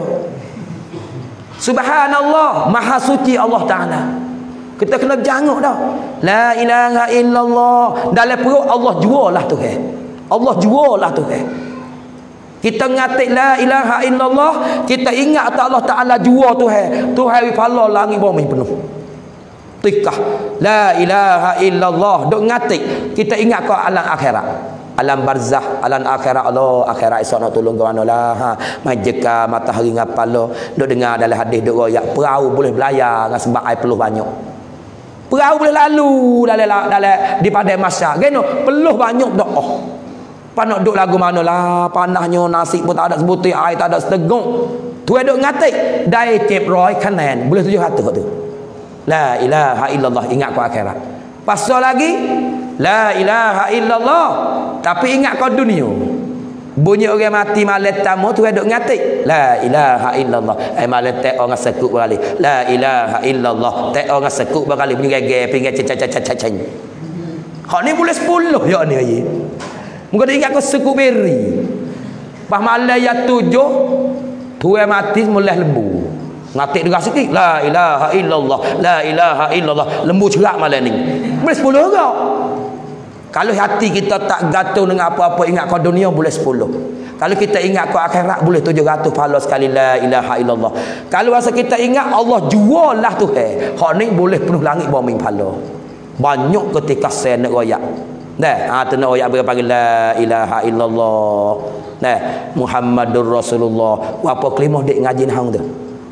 Subhanallah, maha suci Allah Taala. Kita kena janguk dah. La ilaha illallah. Dalam perut Allah jualah Tuhan. Allah jualah Tuhan. Kita ngatik la ilaha illallah, kita ingat Allah Taala jual Tuhan. Tuhan wi pala langit bumi penuh. Tikah la ilaha illallah dok ngatik. Kita ingat kau alam akhirat. Alam barzah, alam akhirat. Allah akhirat esok nak tolong ke mana lah. Majeka matahari ngapalo. Dok dengar dalam hadis dok royak perahu boleh belayar sebab air peluh banyak. Perahu boleh lalu dalam di padang masyar. Geno peluh banyak dok. Panak duk lagu mana lah, panahnya nasi pun tak ada sebutir, air tak ada seteguk. Tu duk ngatik dai cep roy kanan boleh 700 tu. La ilaha illallah, ingat kau akhirat. Pasal lagi la ilaha illallah tapi ingat kau dunia. Bunyi orang mati malam tamu tu duk ngatik la ilaha illallah. Malam tak orang sekut berkali la ilaha illallah, tak orang sekut berkali bunyi gege pinggir cacacacacacang. Hak ni boleh 10 ya ni aye. Muka dia ingat kau sekut beri. Pas malam yang 7 tuai mati mulai lembu. Ngatik dengar sikit la ilaha illallah, la ilaha illallah. Lembu cerak malam ni. Boleh 10 juga. Kalau hati kita tak gantung dengan apa-apa ingat kau dunia boleh 10. Kalau kita ingat kau akhirat boleh 700 pahala sekali la ilaha illallah. Kalau rasa kita ingat Allah jual lah Tuhan. Hak ni boleh penuh langit bumi pahala. Banyak ketika saya nak royak. Dah, tu nak ayat panggil la ilaha illallah. Dah, Muhammadur Rasulullah. Apa kelimah dik ngaji hang tu?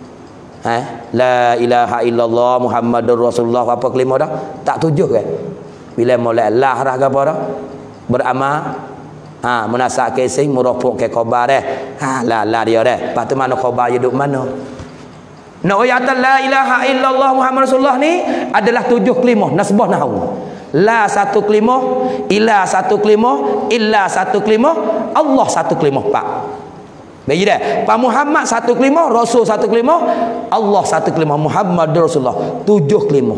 La ilaha illallah Muhammadur Rasulullah. Apa kelimah dah? Tak tujuh ke? Bila mulai lah dah ke apa dah? Beramal. Munasak kesing merupuk ke khabar dah. La dia dah. Lepas tu mana khabar dia duduk mana? Nak ayat la ilaha illallah Muhammadur Rasulullah ni adalah 7 kelimah nasbah nahwu. La 1 kelimah, ila 1 kelimah, illa 1 kelimah, Allah 1 kelimah 4. Baik dah. Pak Muhammad 1 kelimah, Rasul 1 kelimah, Allah 1 kelimah, Muhammad Rasulullah 7 kelimah.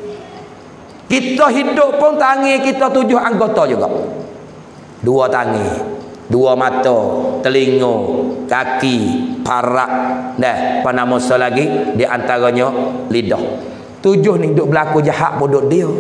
Kita hidup pun tangi kita 7 anggota juga. 2 tangi, 2 mata, telinga, kaki, parak, dah. Apa nama lagi? Di antaranya lidah. 7 ni duk berlaku jahat pun duk dia.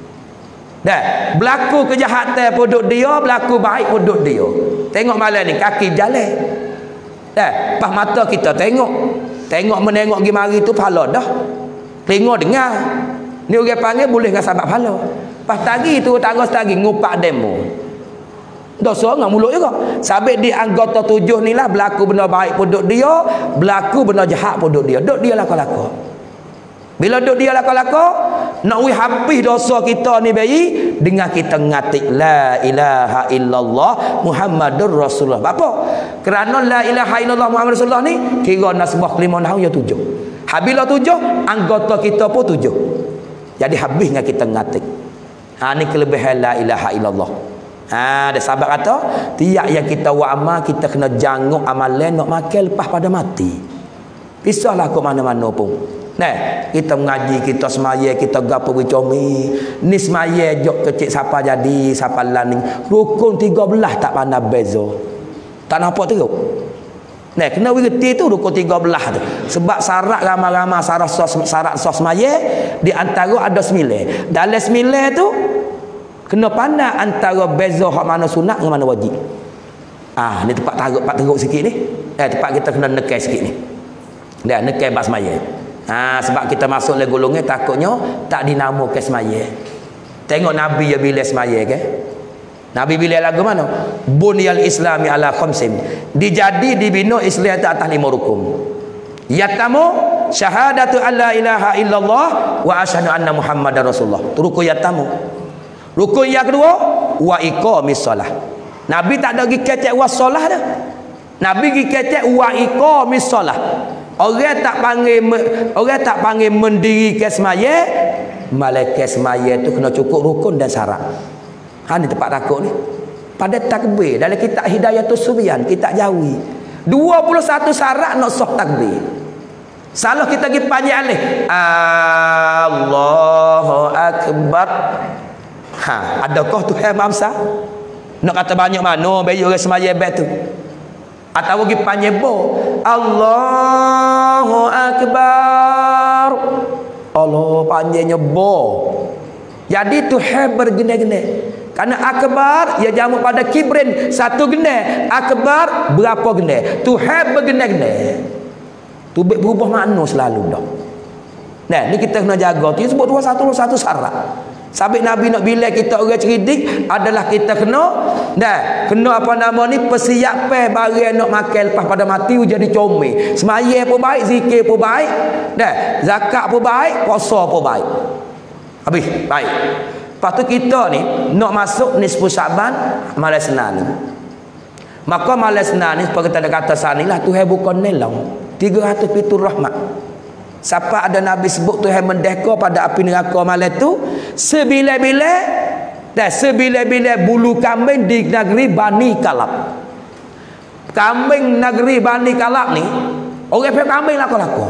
Dah, berlaku kejahatan pun duk dia, berlaku baik pun duk dia. Tengok malam ni kaki jalan. Dah, pas mata kita tengok. Tengok menengok pergi mari tu pahala dah. Telinga dengar. Ni orang panggil boleh dengan sebab pahala. Pas tagi tu tangga tagi ngupak demo. Dosa dengan mulut juga. Sabit di anggota 7 ni lah berlaku benda baik pun duk dia, berlaku benda jahat pun duk dia. Duk dia laka-laka. Bila duk dia laka-laka, nak we habis dosa kita ni bayi dengan kita ngatik la ilaha illallah Muhammadur Rasulullah. Apa? Kerana la ilaha illallah Muhammadur Rasulullah ni kira nasbah kelima nahwu ya 7. Habislah 7, anggota kita pun 7. Jadi habis dengan kita ngatik. Ni kelebihan la ilaha illallah. Ada sahabat kata, tiap yang kita buat amal kita kena janguk amalan nak makan lepas pada mati. Pisahlah ke mana-mana pun. Nah, kita mengaji, kita semaya, kita gapo bicomi. Ni semaya jok kecil siapa jadi, siapa laning. Rukun 13 tak pandai beza. Tak nampak teruk. Nah, kena berhenti tu rukun 13 tu. Sebab syarat ramai-ramai syarat sos semaya di antara ada 9. Dalam 9 tu kena pandai antara beza hak mana sunat dengan mana wajib. Ni tempat teruk sikit ni. Tempat kita kena nekai sikit ni. Dah nekai bas semaya. Sebab kita masuk le golongan takutnya tak dinamakan semaya. Tengok Nabi ya bila semaya ke? Nabi bila lagu mana? Bunyal Islami ala khamsin. Dijadi dibina Islam atas 5 rukun. Yatamu syahadatu alla ilaha illallah wa asyhadu anna Muhammadar Rasulullah. Tu rukun yatamu. Rukun yang kedua wa iqamis solah. Nabi tak ada pergi kecek was solah dah. Nabi gi kecek wa iqamis solah. Orang tak panggil mendirikan semaya, malaikat semaya tu kena cukup rukun dan syarat. Ha ni tempat takut ni. Pada takbir dalam kitab Hidayatus Subyan kita jauhi 21 syarat nak sah takbir. Salah kita pergi panjang alih Allahu Akbar. Ha, adakah Tuhan Maha Besar? Nak kata banyak mana bayi orang semaya bet tu? Atau pergi panjang bo Allahu Akbar. Allah panjangnya bo. Jadi Tuhan bergena-gena. Karena akbar ia jamak pada kibrin, satu gena. Akbar berapa gena? Tuhan bergena-gena. Tu berubah makna selalu dah. Nah, ni kita kena jaga. Tu sebut 21 syarat. Sabit Nabi nak bilang kita orang cerdik adalah kita kena kena apa nama ni persiapan barang nak makan lepas pada mati jadi comel. Semaya pun baik, zikir pun baik, zakat pun baik, puasa pun baik. Habis baik. Lepas tu kita ni nak masuk nisfu Syaban malam Senin ni. Maka malam Senin ni seperti kita ada kata sana lah Tuhan bukan nelong 300 pintu rahmat. Siapa ada Nabi sebut Tuhan mendeka pada api neraka malam tu sebilai-bilai bulu kambing di negeri Bani Kalab. Kambing negeri Bani Kalab ni orang pihak kambing laku-laku.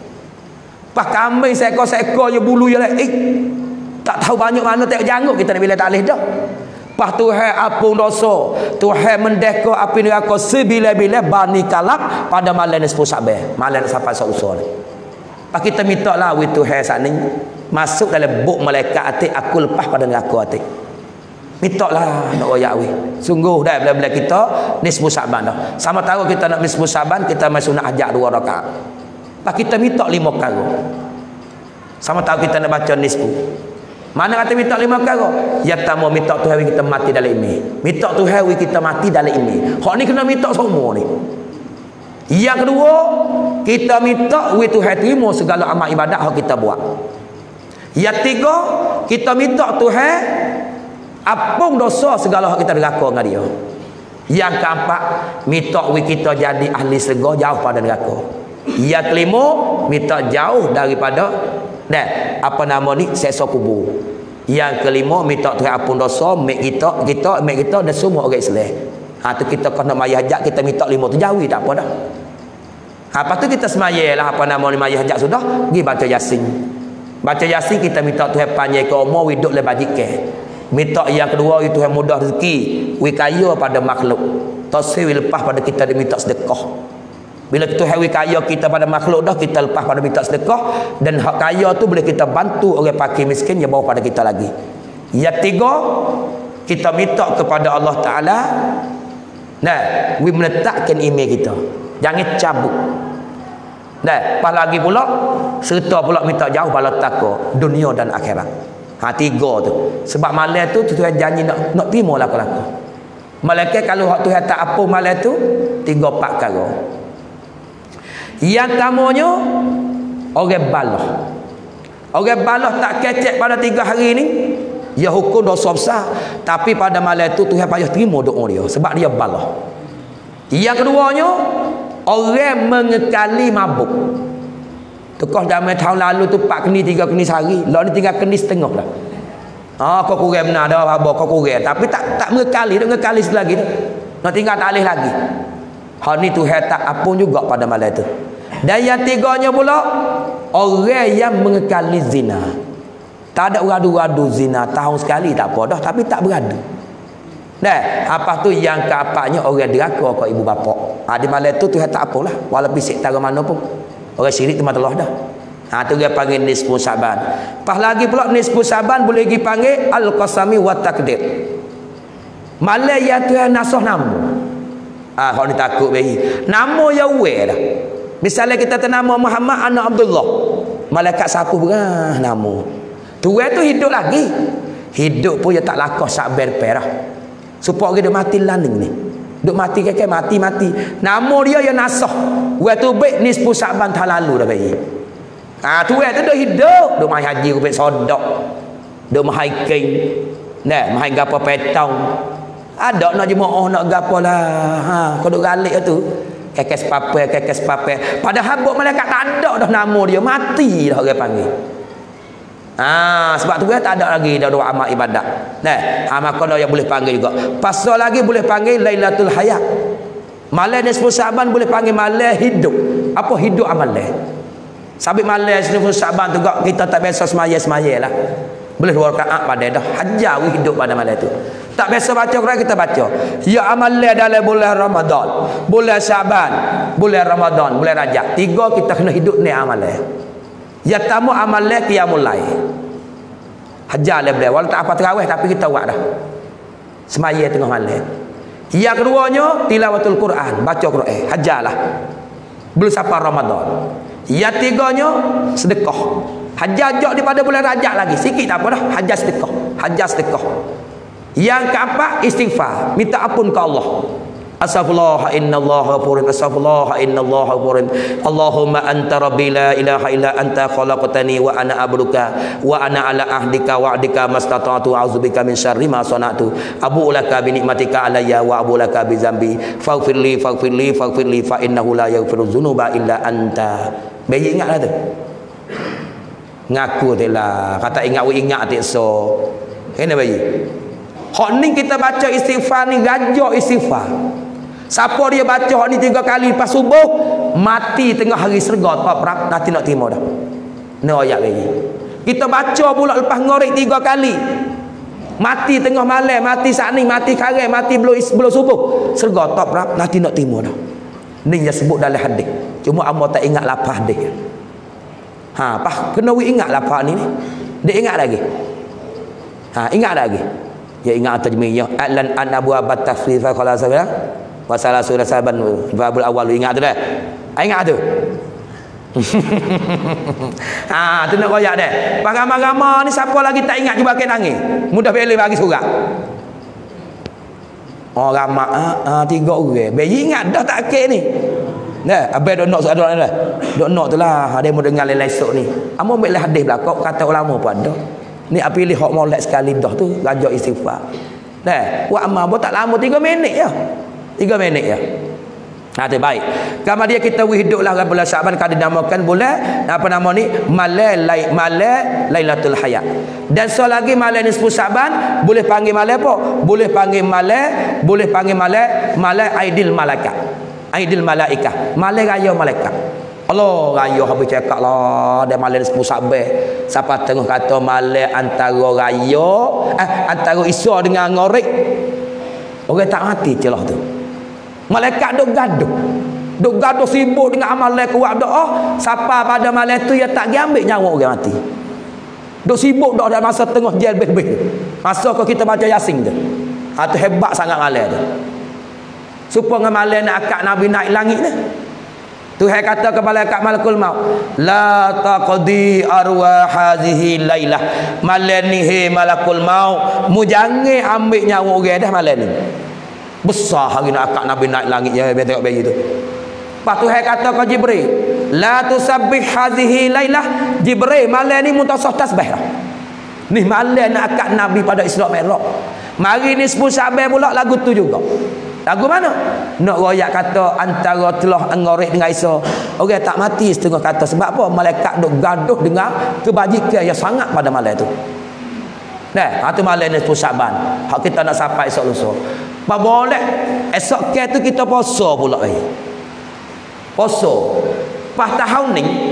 Pas kambing seekor-seekor je bulu je tak tahu banyak mana tak janggut kita nak bila tak boleh dah. Pas Tuhan apung dosa, Tuhan mendeka api neraka sebilai-bilai Bani Kalab pada malam 10 Syaban, malam sampai seusul ni. Pas kita minta lah with Tuhan saat ni masuk dalam buk malaikat atik aku lepas pada neraka atik. Minta lah nak royak we. Sungguh dah bila-bila kita nisfu Syaban dah. Sama tahu kita nak nisfu Syaban kita masuk nak hajat 2 rakaat. Pas kita minta 5 perkara. Sama tahu kita nak baca nisfu. Mana kata minta 5 perkara? Ya tamu minta Tuhan kita mati dalam iman. Minta Tuhan kita mati dalam iman. Hak ni kena minta semua ni. Yang kedua, kita minta Tuhan terima segala amal ibadat yang kita buat. Yang tiga, kita minta Tuhan apung dosa segala yang kita neraka dengan dia. Yang keempat, minta kita jadi ahli syurga jauh pada neraka. Yang kelima, minta jauh daripada apa nama ni seksa kubur. Yang kelima, minta Tuhan apung dosa mek kita dan semua orang Islam. Ha tu kita kena maya hajat kita minta 5 tu jauh tak apa dah. Lepas tu kita semayalah apa nama ni maya hajat sudah, pergi baca Yasin. Baca Yasin kita minta Tuhan panjang ke umur, hidup le bajikan. Minta yang kedua itu Tuhan mudah rezeki, wi kaya pada makhluk. Tasawuf lepas pada kita diminta sedekah. Bila Tuhan wi kaya kita pada makhluk dah, kita lepas pada minta sedekah dan hak kaya tu boleh kita bantu orang fakir miskin yang bawah pada kita lagi. Yang tiga, kita minta kepada Allah Taala wi meletakkan iman kita. Jangan cabut. Pas lagi pula serta pula minta jauh bala takwa dunia dan akhirat. Ha tiga tu. Sebab malam tu Tuhan janji nak terima laku-laku. Malaikat kalau hak Tuhan tak apa malam tu 3-4 perkara. Yang tamunya orang balah. Orang balah tak kecek pada 3 hari ni, dia hukum dosa besar, tapi pada malam tu Tuhan payah terima doa dia sebab dia balah. Yang keduanya orang mengekali mabuk. Tukar zaman tahun lalu tu 4 keni 3 keni sehari, lah ni tinggal keni setengah dah. Kau kurang benar dah apa kau kurang, tapi tak mengekali, nak mengekali lagi tu. Nak tinggal tak alih lagi. Hal ni Tuhan tak apun juga pada malam tu. Dan yang tiganya pula orang yang mengekali zina. Tak ada uradu-uradu zina tahun sekali tak apa dah, tapi tak beradu. Apa tu yang keempatnya orang deraka ke ibu bapa. Di malam tu Tuhan tak apalah, walaupun sektara mana pun. Orang syirik tu matalah dah. Tu dia panggil nisfu Syaban. Pas lagi pula nisfu Syaban boleh pergi panggil al-qasami wa takdir. Malam yang Tuhan nasah nama. Hak ni takut bayi. Nama yang we dah. Misalnya kita ternama Muhammad anak Abdullah. Malaikat sapu berah nama. Tuhan tu hidup lagi. Hidup pun dia tak lakuh sabar perah. Supaya dia mati landing ni. Duk mati kakek mati. Nama dia yang nasah. Waktu baik nisfu Syaban tahun lalu dah bayi. Tuhan tu dah hidup. Duk mai haji rupet sodok. Duk mai king. Mai gapa petang. Ada nak jemaah nak gapo lah. Ha, kodok galik tu. Kekes pape. Padahal buat malaikat tak ada dah nama dia, mati dah orang panggil. Sebab tu tak ada lagi dah doa amal ibadat. Nah, maka yang boleh panggil juga. Pasal lagi boleh panggil Lailatul Hayat. Malam nisfu Syaban boleh panggil malam hidup. Apa hidup amalan? Sabit malam nisfu Syaban tu kita tak biasa semaya lah. Boleh 2 rakaat pada dah. Hajar hidup pada malam tu. Tak biasa baca Quran kita baca. Ya amalan dalam bulan Ramadan, bulan Syaban, bulan Ramadan, bulan Rajab. 3 kita kena hidup ni amalan. Ya tamu amalan qiyamul lail. Hajar le boleh. Walau tak apa tarawih tapi kita buat dah. Semaya tengah malam. Yang keduanya tilawatul Quran, baca Quran. Hajarlah. Belum sampai Ramadan. Yang tiganya sedekah. Hajar jauh daripada bulan Rajab lagi. Sikit tak apa dah. Hajar sedekah. Hajar sedekah. Yang keempat istighfar, minta ampun ke Allah. Astaghfirullah innallaha ghafurun, astaghfirullah innallaha ghafurun. Allahumma anta rabbi la ilaha illa anta khalaqtani wa ana abduka wa ana ala ahdika wa ahdika mastata'tu a'udzubika min syarri ma sana'tu abu'u laka bi ni'matika alayya wa abu'u laka bi dzambi faghfirli fa innahu la yaghfiru dzunuba illa anta. Bayi ingatlah tu. Ngaku telah kata ingat tak so. Kena bayi. Hak ni kita baca istighfar ni gajak istighfar. Siapa dia baca hak ni 3 kali lepas subuh, mati tengah hari serga tak berapa nanti nak terima dah. Ni ayat lagi. Kita baca pula lepas ngorek 3 kali. Mati tengah malam, mati saat ni, mati karang, mati belum subuh. Serga tak berapa nanti nak terima dah. Ni yang sebut dalam hadis. Cuma hamba tak ingat lapar hadis. Kena ingat lapar ni. Dia ingat lagi. Ingat lagi. Ya ingat terjemahnya atlan an abu abat tafsir fa qala sabila wa salasuna saban babul awal ingat tu dah. Ingat tu. Tu nak royak dah. Pagama-gama ni siapa lagi tak ingat cuba ke nangis. Mudah pilih bagi surat. Orang mak 3 orang. Bayi ingat dah tak ke ni. Nah, abai dok nak soal dah. Dok nak tu lah ada mau dengar lain esok ni. Amo ambil hadis belakang kata ulama pun ada. Ni apa pilih hak molek sekali dah tu gajak istighfar. Nah, buat amal tak lama 3 minit ya. 3 minit ya. Tu baik. Kemudian kita hiduplah bulan Syaban kada dinamakan bulan apa nama ni? Malam Lailatul Hayat. Dan so lagi malam nisfu Syaban boleh panggil malam apa? Boleh panggil malam Aidil Malaikat. Aidil Malaikah. Malam raya malaikat. Allah raya habis cakap lah dia malam 10 Saban. Siapa tengah kata malam antara raya antara Isra dengan ngorek. Orang tak mati celah tu. Malaikat duk gaduh sibuk dengan amalan kuat doa. Siapa pada malam tu ya tak ambil nyawa orang mati. Duk sibuk dak dalam masa tengah jel beh-beh. Masa kau kita baca Yasin tu. Tu hebat sangat malam tu. Supaya malam nak akak Nabi naik langit ni. Tuhan kata kepada malaikat maut, la taqdi arwah hadhihi lailah. Malam ni he malakul maut, mu jangan ambil nyawa orang dah malam ni. Besar hari nak akak Nabi naik langit ya tengok bayi tu. Lepas Tuhan kata ke Jibril, la tusabbih hadhihi lailah. Jibril malam ni mutasah tasbih dah. Ni malam nak akak Nabi pada Isra Mi'raj. Mari ni 10 Syaban pula lagu tu juga. Lagu mana? Nak royak kata antara telah ngorek dengan Isa. Orang tak mati setengah kata. Sebab apa? Malaikat duk gaduh dengan kebajikan yang sangat pada malam tu. Nah, tu malam ni 10 Syaban. Hak kita nak sampai esok lusa. Apa boleh? Esok ke tu kita puasa pula. Puasa. Pas tahun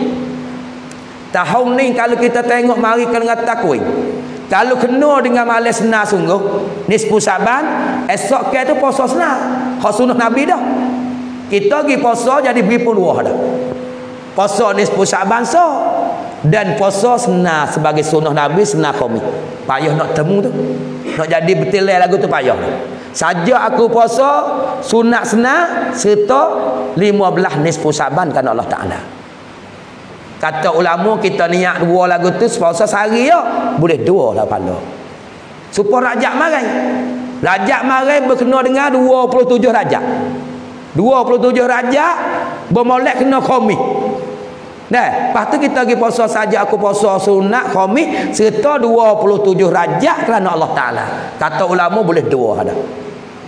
ni kalau kita tengok mari dengan takwin. Kalau kena dengan malam senang sungguh nisfu Syaban, esok ke tu puasa senang. Hak sunnah Nabi dah. Kita pergi puasa jadi bipun wah dah. Puasa nisfu Syaban so dan puasa senang sebagai sunnah Nabi senang kami. Payah nak temu tu. Nak jadi betul lagu tu payah. Saja aku puasa sunat senang serta 15 nisfu Syaban kan Allah Taala. Kata ulama kita niat 2 lagu tu puasa sehari ya boleh 2 lah pahala. Supaya Rajab marai berkena dengan 27 Rajab. 27 Rajab bermolek kena khamis. Nah, lepas tu kita pergi puasa saja aku puasa sunat khamis serta 27 Rajab kerana Allah Taala. Kata ulama boleh 2 ada.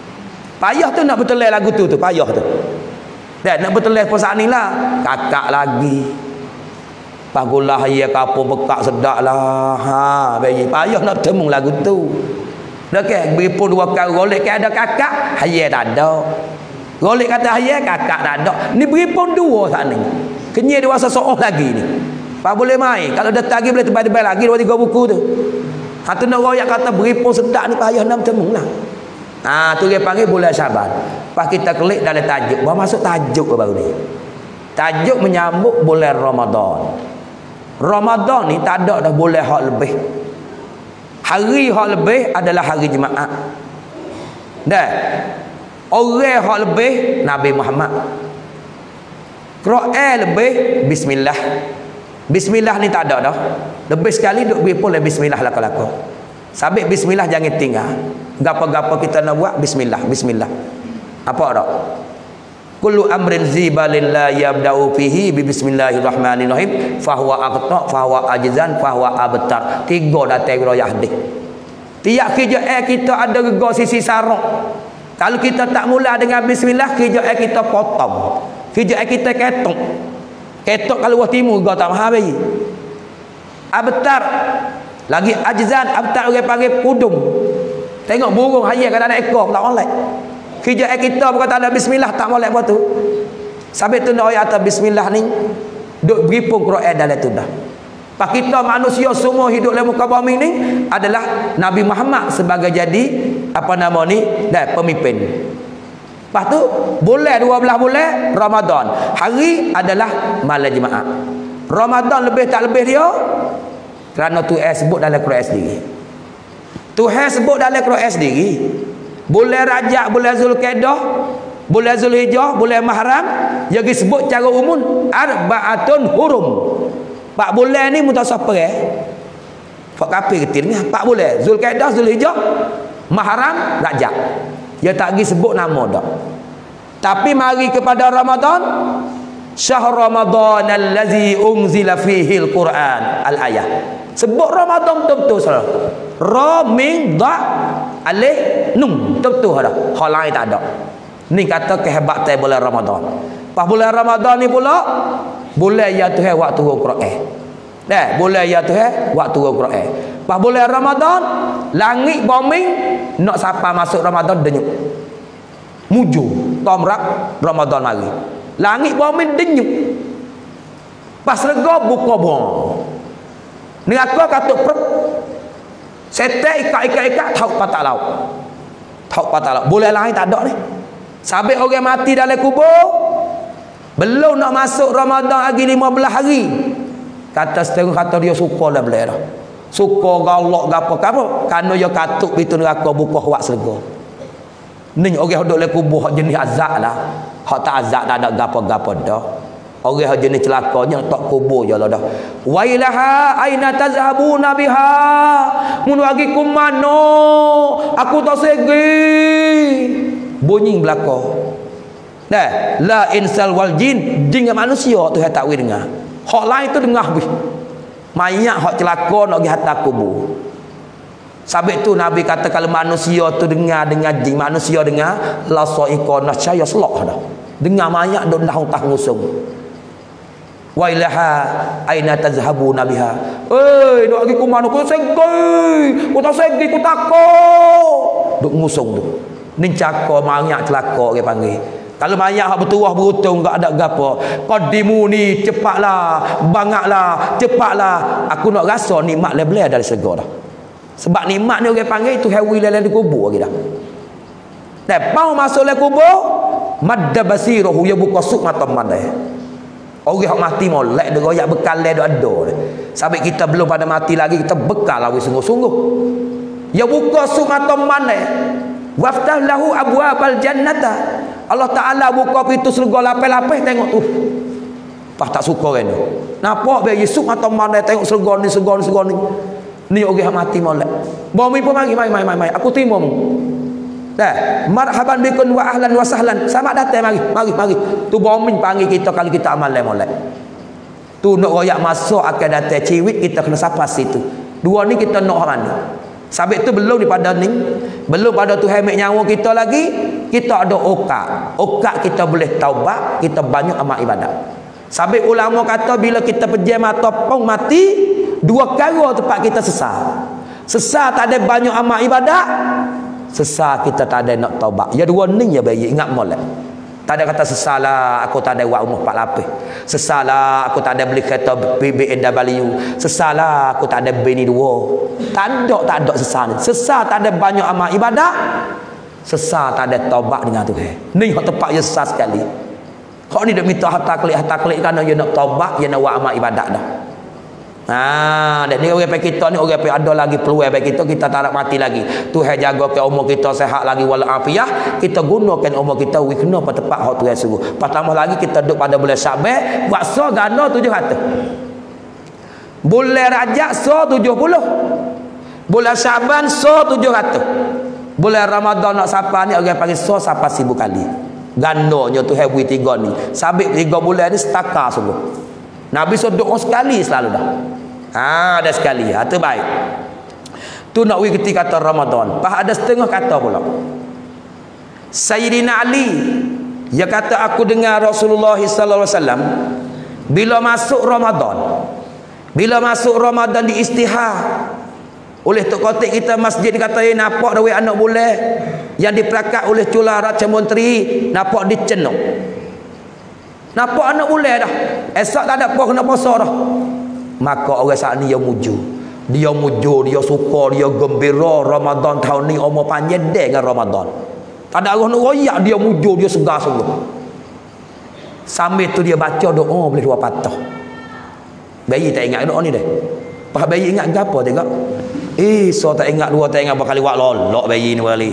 Payah tu nak betul lagu tu payah tu. Dan nak betul pasal ni lah. Kakak lagi. Pagulah ya kapur bekak sedak lah. Ha, bayi payah nak temung lagu tu. Dah ke beri pun 2 kali golek ke ada kakak, hayat tak ada. Golek kata hayat, kakak tak ada. Ni beri pun 2 saat ni. Kenyai dia rasa seorang lagi ni. Pak boleh main. Kalau dah tagih boleh tebal-tebal lagi 2-3 buku tu. Ha tu nak royak kata beri pun sedak ni payah nak temung lah. Ha tu dia panggil bulan Syaban. Pas kita klik dalam tajuk, baru masuk tajuk baru ni. Tajuk menyambut bulan Ramadan. Ramadan ni tak ada dah boleh hak lebih. Hari hak lebih adalah hari Jumaat. Dah. Orang hak lebih Nabi Muhammad. Quran lebih bismillah. Bismillah ni tak ada dah. Lebih sekali duk beri pun bismillah laka-laka. Sabit bismillah jangan tinggal. Gapa-gapa kita nak buat bismillah, bismillah. Apa dak? Kullu amrin zibalin la yabda'u fihi bi bismillahirrahmanirrahim fahuwa aqta fahuwa ajzan fahuwa abtar. 3 datang riwayat hadis. Tiap kerja kita ada rega sisi sarung. Kalau kita tak mula dengan bismillah, kerja kita potong. Kerja kita ketok. Ketok kalau wah timur gua tak mahal bayi. Abtar. Lagi ajzan, abtar orang panggil pudung. Tengok burung hayat kalau ada ekor tak molek. Kerja kita bukan tak ada bismillah tak molek apa tu. Sabit tu nak ayat bismillah ni duk beripung Quran dalam tu dah. Pak kita manusia semua hidup dalam muka bumi ni adalah Nabi Muhammad sebagai jadi apa nama ni dah pemimpin. Lepas tu bulan 12 bulan Ramadan. Hari adalah malam Jumaat. Ramadan lebih tak lebih dia kerana Tuhan sebut dalam Quran sendiri. Tuhan sebut dalam Quran sendiri. Bulan Rajab, bulan Zulkaidah, bulan Zulhijjah, bulan Muharram, yang disebut cara umum arba'atun hurum. 4 bulan ni mutasafir Fak kafir ketil ni 4 bulan. Zulkaidah, Zulhijjah, Muharram, Rajab. Dia tak pergi sebut nama dak. Tapi mari kepada Ramadan, syahr Ramadan allazi unzila fihi al-Quran al-ayah. Sebut Ramadan betul-betul salah. Ra mim dha alif nun betul-betul dah. Hal lain tak ada. Ni kata kehebatan bulan Ramadan. Pas bulan Ramadan ni pula bulan ya Tuhan waktu turun Quran. Dah, bulan ya Tuhan waktu turun Quran. Pas bulan Ramadan, langit bumi nak siapa masuk Ramadan denyut. Muju tomrak Ramadan mari. Langit bumi denyut. Pas rega buka bong. Neraka katuk perut. Setan ikat tahu patah laut. Tahu patah laut. Boleh lain tak ada ni. Sampai orang mati dalam kubur, belum nak masuk Ramadan lagi 15 hari. Kata setengah kata dia suka dah boleh dah. Suka galak gapo apa? Karena dia katuk pintu neraka buka wak serga. Ni orang duduk dalam kubur hak jenis azab lah. Hak tak azab tak ada gapo-gapo dah. Orang jenis celakanya tak kubur je lah dah. Wailaha aina tazhabuna biha. Mun bagi ku mano? Aku tak segi. Bunyi belaka. Dah, la insal wal jin, jin dengan manusia tu tak tahu dengar. Hak lain tu dengar habis. Mayat hak celaka nak pergi hantar kubur. Sabit tu Nabi kata kalau manusia tu dengar dengan jin, manusia dengar la sa'iqana caya selok dah. Dengar mayat dok dah tah ngusung. Wailaha aina tazhabuna biha. Nak pergi ke mana? Ku segi. Ku tak segi, ku takut. Duk ngusung tu. Ni cakap mayat celaka orang panggil. Kalau mayat hak bertuah beruntung tak ada gapo. Qadimuni cepatlah, bangaklah, cepatlah. Aku nak rasa nikmat lebih dari segala dah. Sebab nikmat ni orang panggil itu hewi dalam kubur lagi dah. Dan mau masuk dalam kubur, madda basiruhu ya buka suk mata mandai. Orang yang mati molek dia royak bekal dia ada. Sampai kita belum pada mati lagi kita bekal lagi sungguh-sungguh. Ya buka suk mata mandai. Waftah lahu abwabal jannata. Allah Taala buka pintu syurga lapis-lapis tengok tu. Pas tak suka kan tu. Nampak biar Yusuf mata mandai tengok syurga ni. Ni orang yang mati molek. Bumi pun mari. Aku terima mu. Dah, marhaban bikum wa ahlan wa sahlan. Selamat datang mari. Tu bumi panggil kita kalau kita amal molek. Tu nak royak masuk akan datang ciwit kita kena sapa situ. Dua ni kita nak mana? Sabit tu belum pada ni. Belum pada tu hemat nyawa kita lagi. kita ada okak kita boleh taubat, kita banyak amal ibadat. Sampai ulama kata bila kita pejam atau pong mati, dua kali tempat kita sesat. Sesat tak ada banyak amal ibadat, sesat kita tak ada nak taubat. Ya dua ni ya bayi, ingat molek. Tak ada kata sesalah aku tak ada buat umur 4 lapis. Sesalah aku tak ada beli kereta BMW. Sesalah aku tak ada bini 2. Tak ada sesal. Sesal tak ada banyak amal ibadat. Sesal tak ada taubat dengan Tuhan. Ni hak tempat yang sesal sekali. Kau ni dak minta harta klik kerana dia nak taubat, dia nak buat amal ibadat dah. Dan ni orang kita ni orang ada lagi peluang bagi kita tak nak mati lagi. Tuhan jaga ke umur kita sehat lagi walafiat, kita gunakan umur kita kena pada tempat hak Tuhan suruh. Pertama lagi kita duduk pada bulan Syaban, buat so ganda 700. Bulan Rajab so 70. Bulan Syaban so 700. Bulan Ramadan nak sapa ni orang panggil so sapa 1000 kali. Gandanya Tuhan beri 3 ni. Sabit 3 bulan ni setakar sungguh. Nabi so doa sekali selalu dah. Ada sekali. Tu baik. Tu nak wui ketika kata Ramadan. Pas ada setengah kata pula. Sayyidina Ali, dia kata aku dengar Rasulullah sallallahu alaihi wasallam bila masuk Ramadan di istihar. Oleh tok kotik kita masjid kata nampak dah anak bulan yang diperakat oleh Cula Raja Menteri, nampak dicenuk. Nampak anak bulan dah. Esok tak ada apa kena puasa dah. Maka orang saat ni dia muju, dia suka, dia gembira Ramadan tahun ni umur panjang dengan Ramadan. Tak ada orang nak royak, dia muju, dia segar sungguh. Sambil tu dia baca doa boleh 2 patah. Bayi tak ingat doa ni dah. Pas bayi ingat ke apa tengok? So tak ingat 2, tak ingat berkali wak lolok bayi ni balik.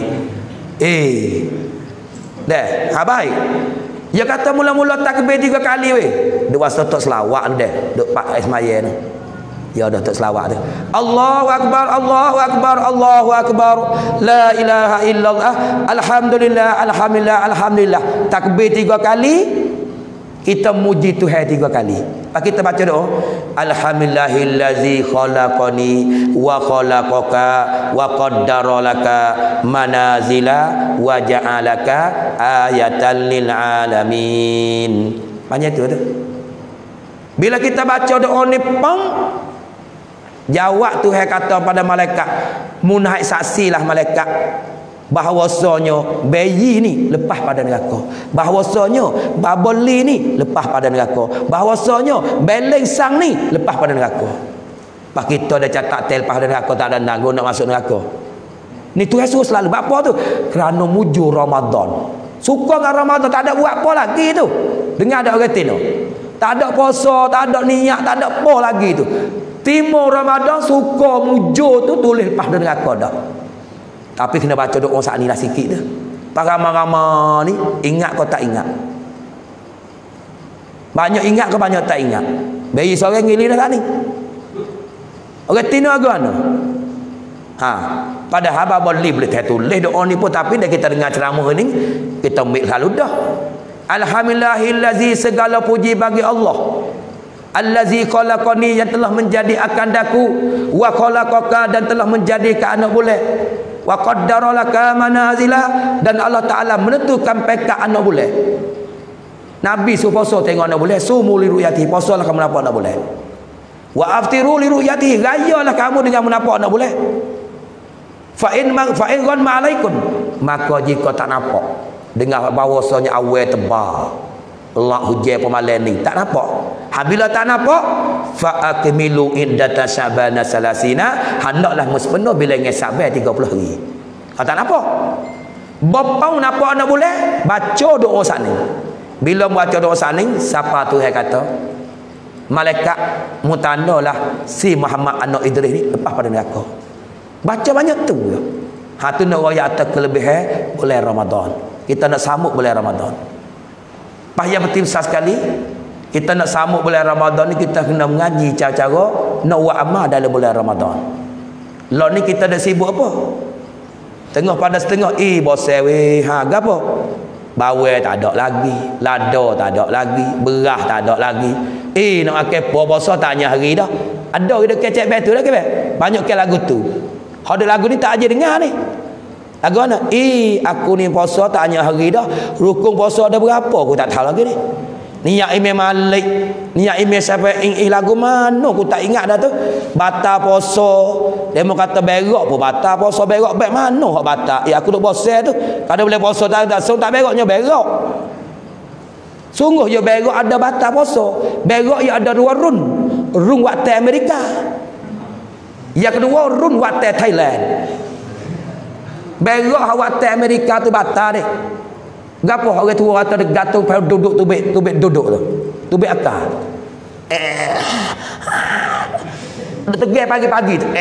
Dah, baik. Dia kata mula-mula takbir 3 kali weh. Duk wasa tok selawat dah. Duk pak Ismail ni. Ya dah tok selawat tu. Allahu akbar, Allahu akbar, Allahu akbar. La ilaha illallah. Alhamdulillah, alhamdulillah, alhamdulillah. Takbir 3 kali. Kita muji Tuhan 3 kali. Pak kita baca doa. Alhamdulillahillazi khalaqani wa khalaqaka wa qaddara laka manazila wa ja'alaka ayatan lil alamin. Banyak tu. Bila kita baca doa ni pang, jawab Tuhan kata pada malaikat, munahik saksilah malaikat bahawasanya bayi ni lepas pada neraka, bahawasanya babeli ni lepas pada neraka, bahawasanya beleng sang ni lepas pada neraka. Pak kita dah catat tel lepas pada neraka, tak ada nanggung nak masuk neraka. Ni Tuhan suruh selalu buat apa tu? Kerana muju Ramadan. Suka dengan Ramadan, tak ada buat apa lagi tu. Dengar ada orang tino. Tak ada puasa, tak ada niat, tak ada apa lagi tu. Timur Ramadan suka muju tu tulis lepas pada neraka dah. Tapi kena baca doa saat ni lah sikit dah. Ramah-ramah ni ingat kau tak ingat? Banyak ingat ke banyak tak ingat? Bayi seorang ngili dah tak ni? Orang tino agak padahal abang boleh tulis doa ni pun, tapi dah kita dengar ceramah ni kita ambil selalu dah. Alhamdulillahillazi, segala puji bagi Allah. Allazi khalaqani, yang telah menjadikan daku, wa khalaqaka, dan telah menjadikan anak bulan, wa qaddara laka manazila, dan Allah Taala menentukan pekat anak bulan. Nabi suruh puasa tengok anak bulan, sumu li ru'yati, puasalah kamu nampak anak bulan. Wa aftiru li ru'yati, rayalah kamu dengan menampak anak bulan. Fa in ghanma alaikum, maka jika tak nampak dengar bahawasanya awal tebal, Allah hujan pemalan ni tak nampak. Bila tak nampak, fa akmilu iddata syabana salasina, hendaklah muspenuh bilangan Syaban 30 hari. Tak nampak. Bapau nampak anak bulan, baca doa sana. Bila baca doa sana, siapa Tuhan kata? Malaikat mutandalah si Muhammad anak Idris ni lepas pada neraka. Baca banyak tu. Tu nak raya atas kelebihan bulan Ramadan. Kita nak sambut bulan Ramadan. Yang penting besar sekali, kita nak sambut bulan Ramadan ni, kita kena mengaji cara-cara nak buat amal dalam bulan Ramadan. Lah ni kita dah sibuk apa? Tengah pada setengah bosan weh, gapo? Bawang tak ada lagi, lada tak ada lagi, beras tak ada lagi. Nak makan puasa tanya hari dah. Ada kita kecek betul dah ke? Banyak ke lagu tu. Ada lagu ni tak aja dengar ni. Lagu mana? Aku ni puasa tak hanya hari dah. Rukun puasa ada berapa? Aku tak tahu lagi ni. Niat Imam Malik, niat Imam Syafi'i lagu mana? Aku tak ingat dah tu. Batal puasa. Dia mau kata berok pun batal puasa, berok baik mana hak batal? Aku duk puasa tu. Kalau boleh puasa tak beroknya berok. Sungguh je berok ada batal puasa. Berok ya ada dua run. Run waktu Amerika. Yang kedua run waktu Thailand. Berok waktu Amerika tu batal deh. Gapo orang tua kata gatung duduk tubik duduk tu. Tubik akal. Duk tegai pagi-pagi tu.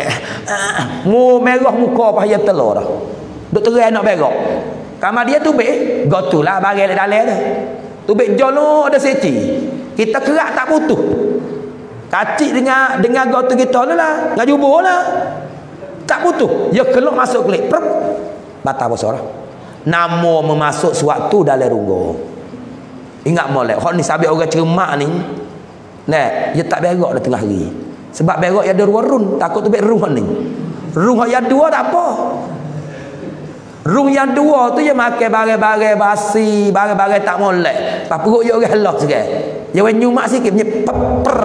Mu merah muka payah telur dah. Duk tegai nak berok. Kamar dia tubik, gotulah bagi dalam tu. Tubik jolo ada seci. Kita kerak tak putus. Kacik dengan gotu kita lah, dengan jubur lah. Tak putus. Dia keluar masuk klik. Batal puasa lah. Namo memasuk sewaktu dalam runggu. Ingat molek. Hak ni sabit orang cermak ni. Nah, dia tak berok dah tengah hari. Sebab berok ada dua run. Takut tu berok run ni. Run yang dua tak apa. Run yang dua tu dia makan barang-barang basi, barang-barang tak molek. Pas perut dia orang halak sikit. Dia nyumak sikit punya peper.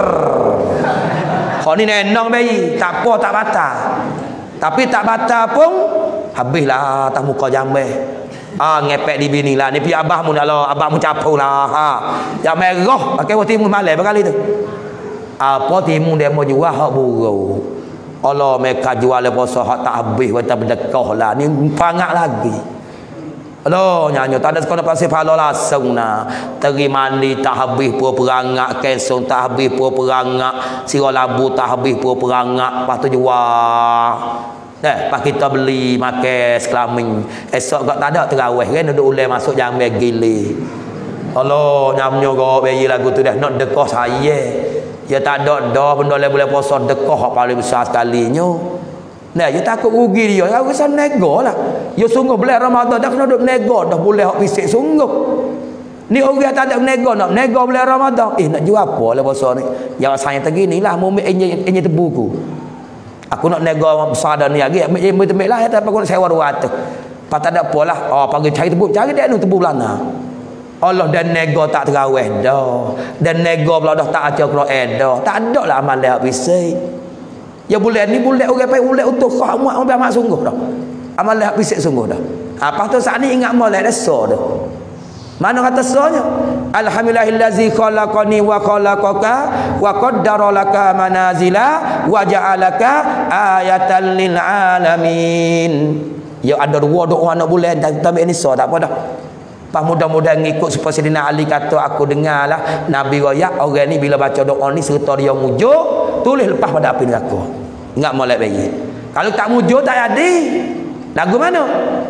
Hak ni nenong bayi, tak apa tak batal. Tapi tak batal pun habislah atas muka jambe. Ngepek di bini lah. Ni pi abahmu dah lah. Abahmu capau lah. Yang merah pakai timun malai berkali tu. Apa timun dia mau jual hak buruk. Allah mereka jual puasa hak tak habis kita berdekah lah. Ni pangak lagi. Allah nyanyi tak ada sekolah pasir pahala langsung nah. Teri mandi tak habis pura perangak, kesong tak habis pura perangak, sirah labu tak habis pura perangak, lepas tu jual. Pas kita beli makan sekelamin. Esok kau tak ada terawih kan duduk ulai masuk jambe gile. Allah nyamnya kau bayi lagu tu dah nak dekah saya. Dia tak ada dah benda boleh puasa dekah hak paling besar sekalinya. Nah, dia takut rugi dia. Aku kesan nego lah. Dia sungguh boleh Ramadan dah kena duduk nego dah boleh hak pisik sungguh. Ni orang tak ada nego nak nego boleh Ramadan. Nak jual apa lah puasa ni? Jawab saya begini lah mau enye tebuku. Aku nak nego besar dah ni lagi. Ambil lah tapi aku nak sewa 200. Pas tak ada apa lah. Pagi cari tebu. Cari dia tebu belana. Allah dan nego tak terawih dah. Dan nego pula dah tak ajar Quran dah. Tak ada lah amal dia bisik. Ya bulan ni bulan orang pai bulan untuk kau amat sungguh dah. Amal dia bisik sungguh dah. Apa tu saat ni ingat molek dah so dah. Mana kata sonya? Alhamdulillahillazi khalaqani wa khalaqaka wa qaddara laka manazila wa ja'alaka ayatan lil alamin. Ya ada dua doa nak bulan dan tambah ni so tak apa dah. Pas mudah-mudahan ngikut supaya Sayyidina Ali kata aku dengarlah Nabi royak orang ni bila baca doa ni serta dia mujur tulis lepas pada api neraka. Ingat molek bayi. Kalau tak mujur tak jadi. Lagu mana?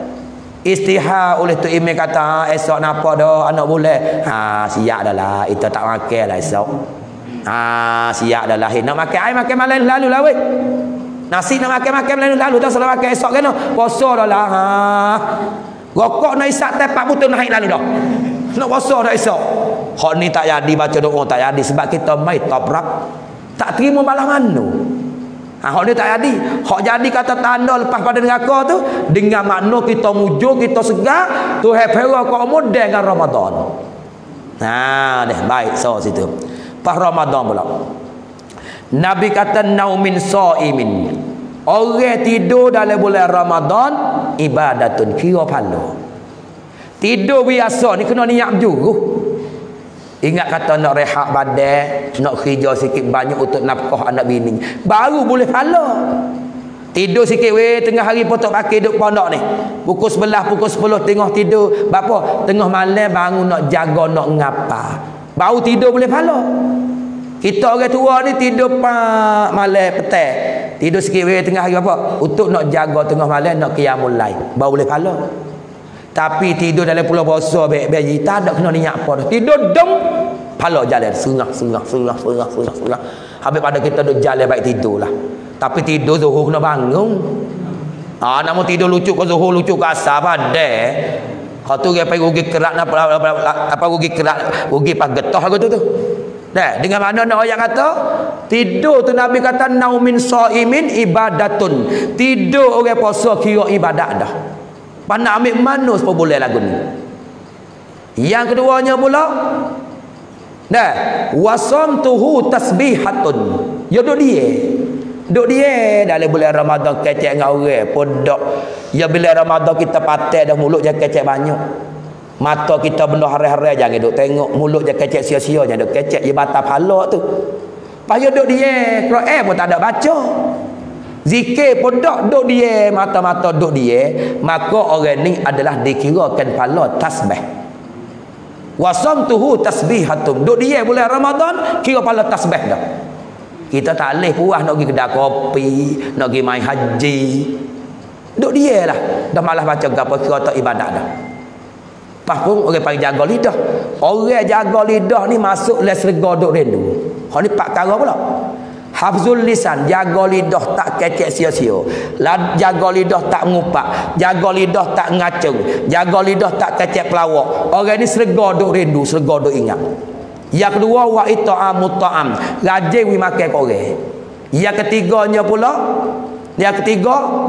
Istihar oleh tu Imam kata esok napa dah anak boleh. Siap dah lah. Itu tak makan lah esok. Siap dah lah. Nak makan air makan malam lalu lah weh. Nasi nak makan malam lalu dah salah makan esok kan. Puasa dah lah. Rokok nak isap tepat betul naik lalu dah. Nak puasa dah esok. Hak ni tak jadi baca doa tak jadi sebab kita mai toprak. Tak terima balas manu. Hak ni tak jadi. Hak jadi kata tanda lepas pada neraka tu dengan makna kita mujur, kita segar, tu hepera kau model dengan Ramadan. Deh baik so situ. Pas Ramadan pula. Nabi kata naumin shaimin. Orang tidur dalam bulan Ramadan ibadatun kira pahala. Tidur biasa ni kena niat juga. Ingat kata nak rehat badan, nak kerja sikit banyak untuk nafkah anak bini. Baru boleh pahala. Tidur sikit weh tengah hari potong pakai duduk pondok ni. Pukul 11, pukul 10 tengah tidur. Bapa? Tengah malam bangun nak jaga nak ngapa. Baru tidur boleh pahala. Kita orang tua ni tidur malam petang. Tidur sikit weh tengah hari apa? Untuk nak jaga tengah malam nak qiyamul lail. Baru boleh pahala. Tapi tidur dalam pulau puasa bayi tak ada kena niat apa dah. Tidur dong pala jalan sengah. Habis pada kita duk jalan baik tidurlah. Tapi tidur zuhur kena bangun. Nak mau tidur lucu ke zuhur lucu ke asar pandai. Kau tu dia pergi rugi kerak apa rugi kerak rugi pas getah aku tu. Dah dengan mana nak ayat kata tidur tu Nabi kata naumin shaimin ibadatun. Tidur orang puasa kira ibadat dah. Pandai ambil mana supaya boleh lagu ni. Yang keduanya pula, dah wasamtuhu tasbihatun. Ya duk dia dalam bulan Ramadan kecek dengan orang podok. Ya bila Ramadan kita patai dah mulut je kecek banyak. Mata kita benda hari-hari jangan duk tengok, mulut je kecek sia-sia jangan duk kecek je batal pahala tu. Payah duk dia, Quran pun tak ada baca. Zikir pun duk dia, mata-mata duk dia, maka orang ni adalah dikirakan pahala tasbih. Wasamtuhu tasbihatun. Duk dia bulan Ramadan kira pahala tasbih dah. Kita tak boleh puas nak pergi kedai kopi, nak pergi main haji. Duk dia lah. Dah malah baca gapo kira tak ibadat dah. Pas pun orang panggil jaga lidah. Orang jaga lidah ni masuk les rega duk rindu. Hak ni pak perkara pula. Hafzul lisan, jaga lidah tak kecek sia-sia. Jaga lidah tak ngupak, jaga lidah tak ngacung, jaga lidah tak kecek pelawak. Orang ni serga duk rindu, serga duk ingat. Yang kedua wa it'amut ta'am, rajin wi makan korang. Yang ketiganya pula, yang ketiga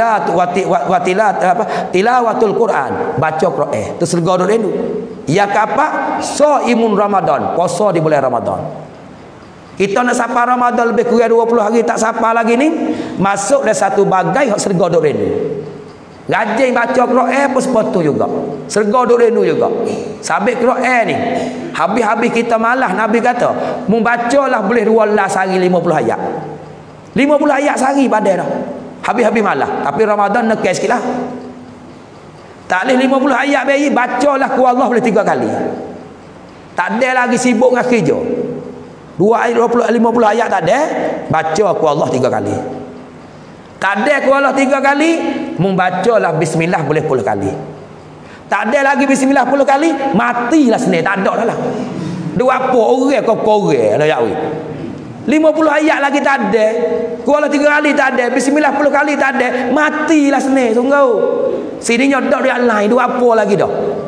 tilawatul Quran, baca Quran. Tu serga duk rindu. Yang keempat shaimun Ramadan, puasa di bulan Ramadan. Kita nak sapa Ramadan lebih kurang 20 hari tak sapa lagi ni, masuk dah satu bagai hak serga duk rindu. Rajin baca Quran pun sepatu juga. Serga duk rindu juga. Sabit Quran ni. Habis-habis kita malah Nabi kata, membacalah boleh 12 hari 50 ayat. 50 ayat sehari pada dah. Habis-habis malah. Tapi Ramadan nak sikit lah. Tak boleh 50 ayat bayi, bacalah ku Allah boleh 3 kali. Tak ada lagi sibuk dengan kerja. 50 ayat tak ada, baca ku Allah 3 kali. Tak ada ku Allah 3 kali, membacalah bismillah boleh 10 kali. Tak ada lagi bismillah 10 kali, matilah sini, tak ada dah lah. Dua apa orang kau korek nak yawi. 50 ayat lagi tak ada, ku Allah 3 kali tak ada, bismillah 10 kali tak ada, matilah sini sungguh. Sininya dak dia lain, dua apa lagi dah.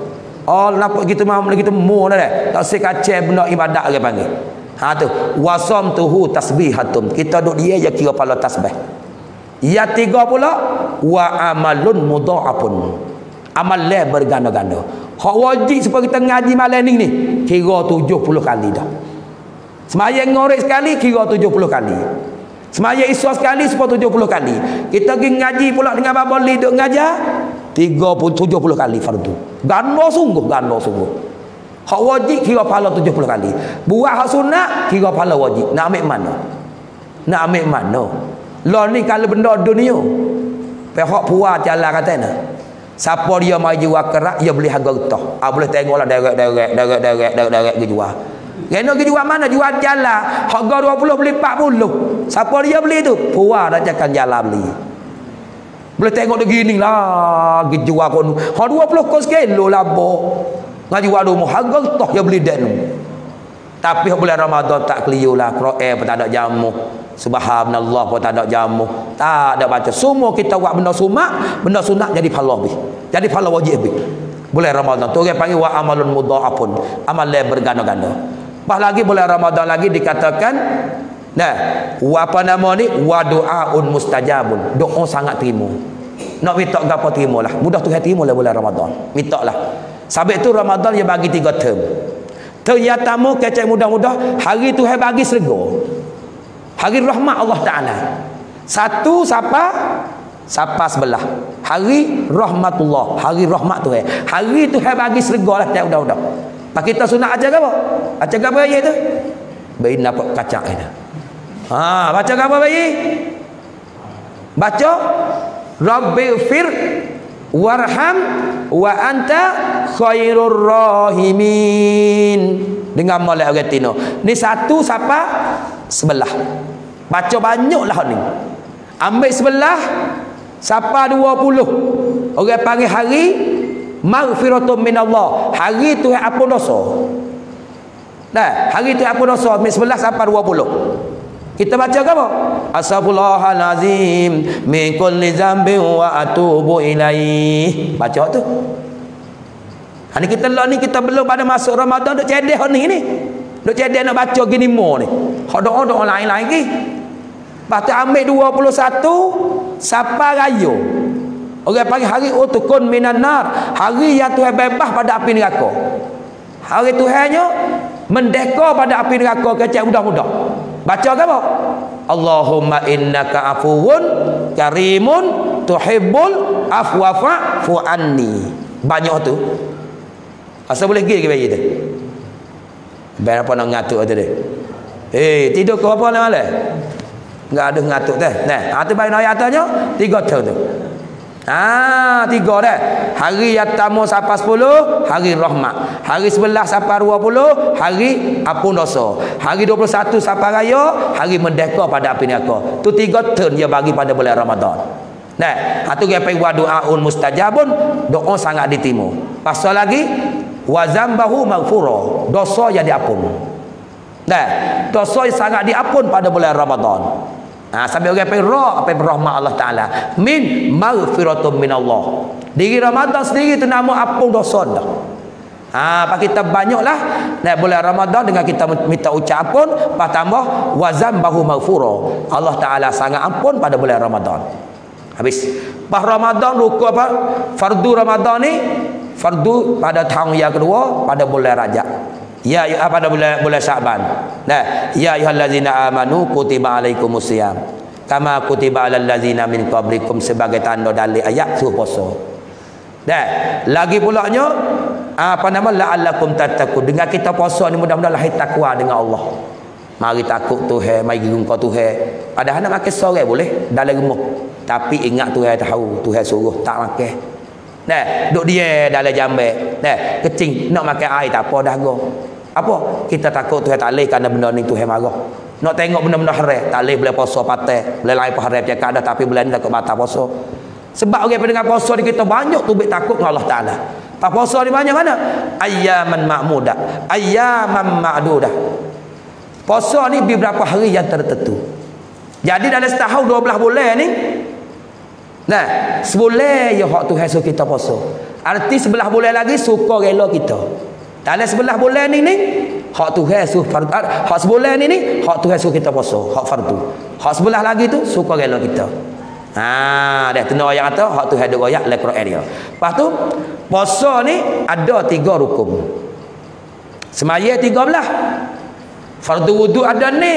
Oh nampak gitu mau gitu mu dah. Tak sekacau benda ibadat orang panggil. Ha tu wasamtuhu tasbihatun. Kita duk dia je kira pahala tasbih. Yang tiga pula wa amalun mudha'afun. Amal le berganda-ganda. Hak wajib supaya kita ngaji malam ni kira 70 kali dah. Sembahyang ngorek sekali kira 70 kali. Sembahyang isya sekali 70 kali. Kita pergi ngaji pula dengan baba li duk ngajar 70 kali fardu. Ganda sungguh, ganda sungguh. Hak wajib kira pahala 70 kali. Buat hak sunat kira pahala wajib. Nak ambil mana? Nak ambil mana? Lah ni kalau benda dunia. Pihak puas jalan katanya. Siapa dia mai jual kerak, dia beli harga getah. Boleh tengoklah derek dia jual. Kena dia jual mana? Jual jalan. Harga 20 beli 40. Siapa dia beli tu? Puas dah cakap jalan beli. Boleh tengok dia gini lah. Dia jual kon. Hak 20 kos kilo lah boh. Ngaji wadu mu harga toh dia beli dan. Tapi bulan Ramadan tak keliu lah. Quran pun tak ada jamu. Subhanallah pun tak ada jamu. Tak ada baca. Semua kita buat benda sunat jadi pahala lebih. Jadi pahala wajib lebih. Bulan Ramadan tu orang panggil wa amalun mudha'afun. Amal yang berganda-ganda. Pas lagi bulan Ramadan lagi dikatakan nah, apa nama ni? Wa du'aun mustajabun. Doa sangat terima. Nak minta gapo terimalah. Mudah Tuhan terimalah bulan Ramadan. Mintalah. Sebab itu Ramadan dia bagi 3 term. Term yang pertama kecek mudah-mudah, hari Tuhan bagi serga. Hari rahmat Allah Ta'ala. Satu siapa? Siapa sebelah. Hari rahmatullah, hari rahmat Tuhan. Hari Tuhan bagi serga lah tak mudah-mudah. Pak kita sunat ajar apa? Ajar apa bayi tu? Bayi dapat kacak ini. Ha, baca apa bayi? Baca Rabbighfir warham wa anta khairur rahimin. Dengan molek orang Tino. Ni satu siapa? Sebelah. Baca banyaklah ni. Ambil sebelah siapa 20. Orang panggil hari maghfiratun minallah. Hari tu apa dosa. Dah, hari tu apa dosa. Ambil sebelah siapa 20. Kita baca apa? Astaghfirullahalazim min kulli dzambin wa atubu ilaih. Baca tu. Hani kita lah ni kita belum pada masuk Ramadan duk cedeh ni. Duk cedeh nak baca gini mo ni. Hak doa-doa lain-lain lagi. Lepas tu ambil 21 siapa raya. Orang panggil hari utukun minan nar, hari yang Tuhan bebas pada api neraka. Hari Tuhannya mendeka pada api neraka kecil mudah-mudah. Baca apa? Allahumma innaka afuwun karimun tuhibbul afwa fa'fu anni. Banyak tu. Asal boleh pergi ke bayi tu. Berapa nak ngatuk tu dia. Tidur ke apa nak malam? Enggak ada ngatuk tu. Nah, tu bayi ayatnya 3 tahun tu. 3 dah. Hari yang pertama sampai 10 hari rahmat. Hari 11 sampai 20 hari ampun dosa. Hari 21 sampai raya hari merdeka pada api neraka. Tu 3 turn dia bagi pada bulan Ramadan. Nah, tu dia panggil wa du'aun mustajabun, doa sangat diterima. Pasal lagi wa zambahu maghfura, dosa yang diampun. Nah, dosa yang sangat diampun pada bulan Ramadan. Sampai orang pergi apa rahmat Allah Taala min maghfiratun min Allah. Diri Ramadan sendiri tu nama ampun dosa dah. Pak kita banyaklah nak bulan Ramadan dengan kita minta ucap ampun, pas tambah wa zambahu maghfura. Allah Taala sangat ampun pada bulan Ramadan. Habis pas Ramadan rukuk apa? Fardu Ramadan ni fardu pada tahun yang kedua pada bulan Rajab. Ya pada bulan Syaban. Nah, ya ayyuhallazina amanu kutiba alaikumusiyam kama kutiba alal ladzina min qablikum, sebagai tanda dalil ayat suruh puasa. Dah, lagi pulanya la'allakum tattaqun, dengan kita puasa ni mudah-mudahan lahir takwa dengan Allah. Mari takut Tuhan, mari gungkau Tuhan. Padahal nak makan sore boleh dalam rumah. Tapi ingat Tuhan tahu, Tuhan suruh tak makan. Nah, duk dia dalam jambe. Nah, kecing nak makan air tak apa dah go. Apa? Kita takut Tuhan tak leh kerana benda ni Tuhan marah. Nak tengok benda-benda haram, tak leh boleh puasa patah. Boleh lain haram cakap dah, tapi bulan ni takut batal puasa. Sebab orang pendengar puasa ni kita banyak tubik takut dengan Allah Taala. Pas puasa ni banyak mana? Ayyaman ma'mudah, ayyaman ma'dudah. Puasa ni beberapa hari yang tertentu. Jadi dalam setahun 12 bulan ni, nah, sebulan ya hak Tuhan suruh kita puasa. Arti 11 bulan lagi suka rela kita. Dalam 11 bulan ni hak Tuhan suruh fardu. Hak sebulan ni hak Tuhan suruh kita puasa, hak fardu. Hak sebelah lagi tu suka rela kita. Dah tenang yang kata hak Tuhan ada royak dalam Quran dia. Lepas tu puasa ni ada 3 rukun. Semaya 13. Fardu wudu ada ni.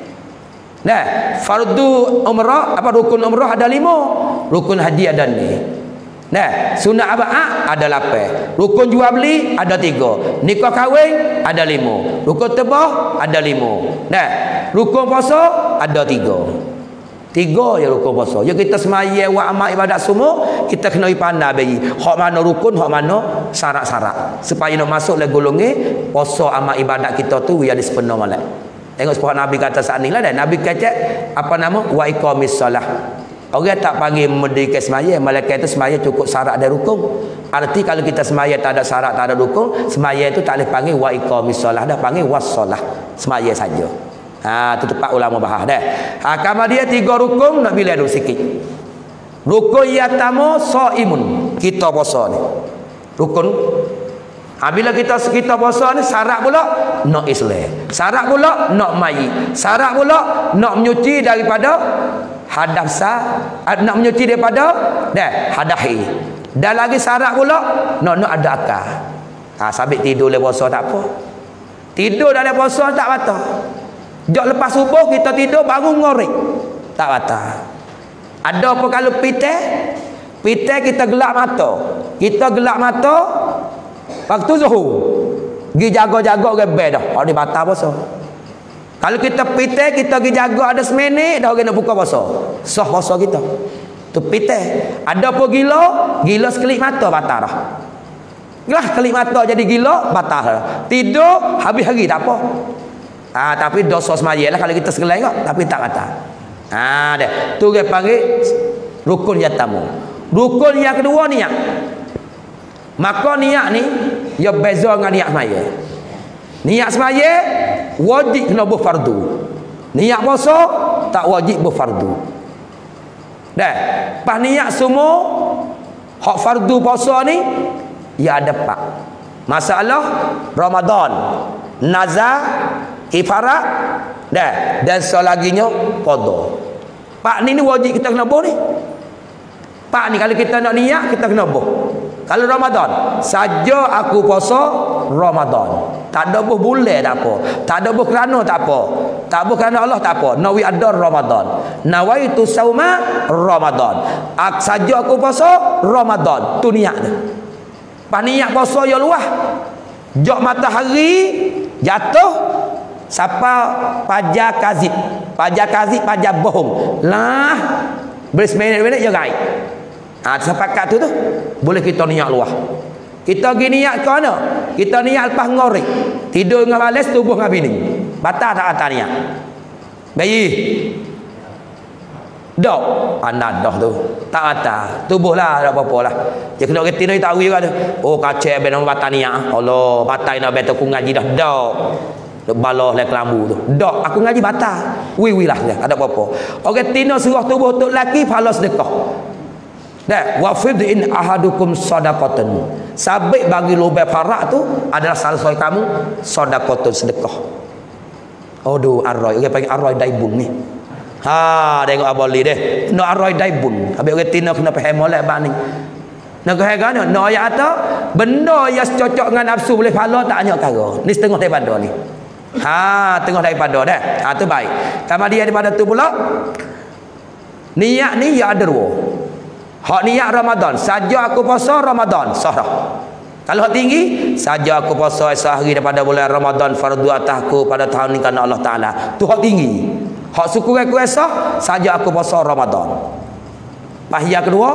Nah, fardu umrah rukun umrah ada 5, rukun haji ada ni. Nah, sunat aba'ah ada 8, rukun jual beli ada 3, nikah kahwin ada 5, rukun tebah ada 5. Nah, rukun puasa ada 3. 3 ya rukun puasa. Ya kita semaya wa amal ibadat semua kita kena pandai bagi hak mana rukun, hak mana syarat-syarat supaya nak masuk le golongan puasa amal ibadat kita tu yang disepenuh molek. Tengok sebab Nabi kata saat ni lah dah. Nabi kata wa iqamis solah. Orang tak panggil merdeka semaya, malaikat itu semaya cukup syarat dan rukun. Arti kalau kita semaya tak ada syarat, tak ada rukun, semaya itu tak boleh panggil wa iqamis solah, dah panggil wassolah. Semaya saja. Itu tepat ulama bahas dah. Kamar dia 3 rukun nak bila dulu sikit. Rukun yang pertama shaimun, kita puasa ni. Rukun. Bila kita puasa ni syarat pula nak Islam. Syarat pula nak mai. Syarat pula nak menyuci daripada hadas, nak menyuci daripada hadahi. Dan lagi syarat pula nak ada akal. Sabit tidur le puasa tak apa. Tidur dalam puasa tak batal. Jok lepas subuh kita tidur bangun ngorek. Tak batal. Ada apa kalau pitih kita gelap mata. Kita gelap mata waktu zuhur. Pergi jaga-jaga rebel dah. Kalau dia batal puasa. Kalau kita pitih kita pergi jaga ada seminit dah orang nak buka puasa. Sah puasa kita. Tu pitih. Ada apa gila sekelip mata batal dah. Lah kelip mata jadi gila batal dah. Tidur habis hari tak apa. Tapi dosa semaya lah kalau kita segelai kok, tapi tak batal. Dah. Tu dia panggil rukun yang pertama. Rukun yang kedua niat. Maka niat ni dia beza dengan niat semaya. Niat semaya wajib kena berfardu. Niat puasa tak wajib berfardu. Dah. Pas niat semua hak fardu puasa ni ya ada 4. Masalah Ramadan, nazar, kifarat, dan selaginya qada. 4 ni wajib kita kena buat ni. Pak ni kalau kita nak niat kita kena boh. Kalau Ramadan, saja aku puasa Ramadan. Tak ada boh bulan tak apa. Tak ada boh kerana tak apa. Tak boh kerana Allah tak apa. Nawi adar Ramadan. Nawaitu sauma Ramadan. Saja aku puasa Ramadan. Tu niat dia. Pas niat puasa ya luah. Jok matahari jatuh siapa pajar kazib. Pajar kazib, pajar bohong. Lah berseminit-minit je gaib. Sepakat tu boleh kita niat luah. Kita pergi niat ke mana? Kita niat lepas ngorek. Tidur dengan balas, tubuh dengan bini. Batal tak kata niat? Bayi. Dok. Anak dah tu. Tak kata. Tubuh lah, tak apa-apa lah. Dia kena kerti ni tahu juga tu. Oh, kacau benang batal niat. Allah, batal nak betul aku ngaji dah. Dok. Balah le kelambu tu. Dok, aku ngaji batal. Wi lah dia, ada apa-apa. Orang tino suruh tubuh untuk lelaki pahala sedekah. Dah, wa fid in ahadukum sadaqatan. Sabik bagi lubang farak tu adalah salah seorang kamu sedekah sedekah. Aduh, arroy. Orang panggil arroy daibun ni. Ha, tengok abali deh. No arroy daibun. Habis orang tino kena faham molek bang ni. Nak kata no ayat atau benda yang cocok dengan nafsu boleh pahala tak hanya kara. Ni setengah daripada ni. Ha, tengah daripada dah. Ha, tu baik. Kemudian daripada tu pula niat ni ya ada dua. Hak niat Ramadan, saja aku puasa Ramadan sah dah. Kalau hak tinggi, saja aku puasa sehari daripada bulan Ramadan fardu atasku pada tahun ni kerana Allah Taala. Tu hak tinggi. Hak syukur aku sah, saja aku puasa Ramadan. Pas yang kedua,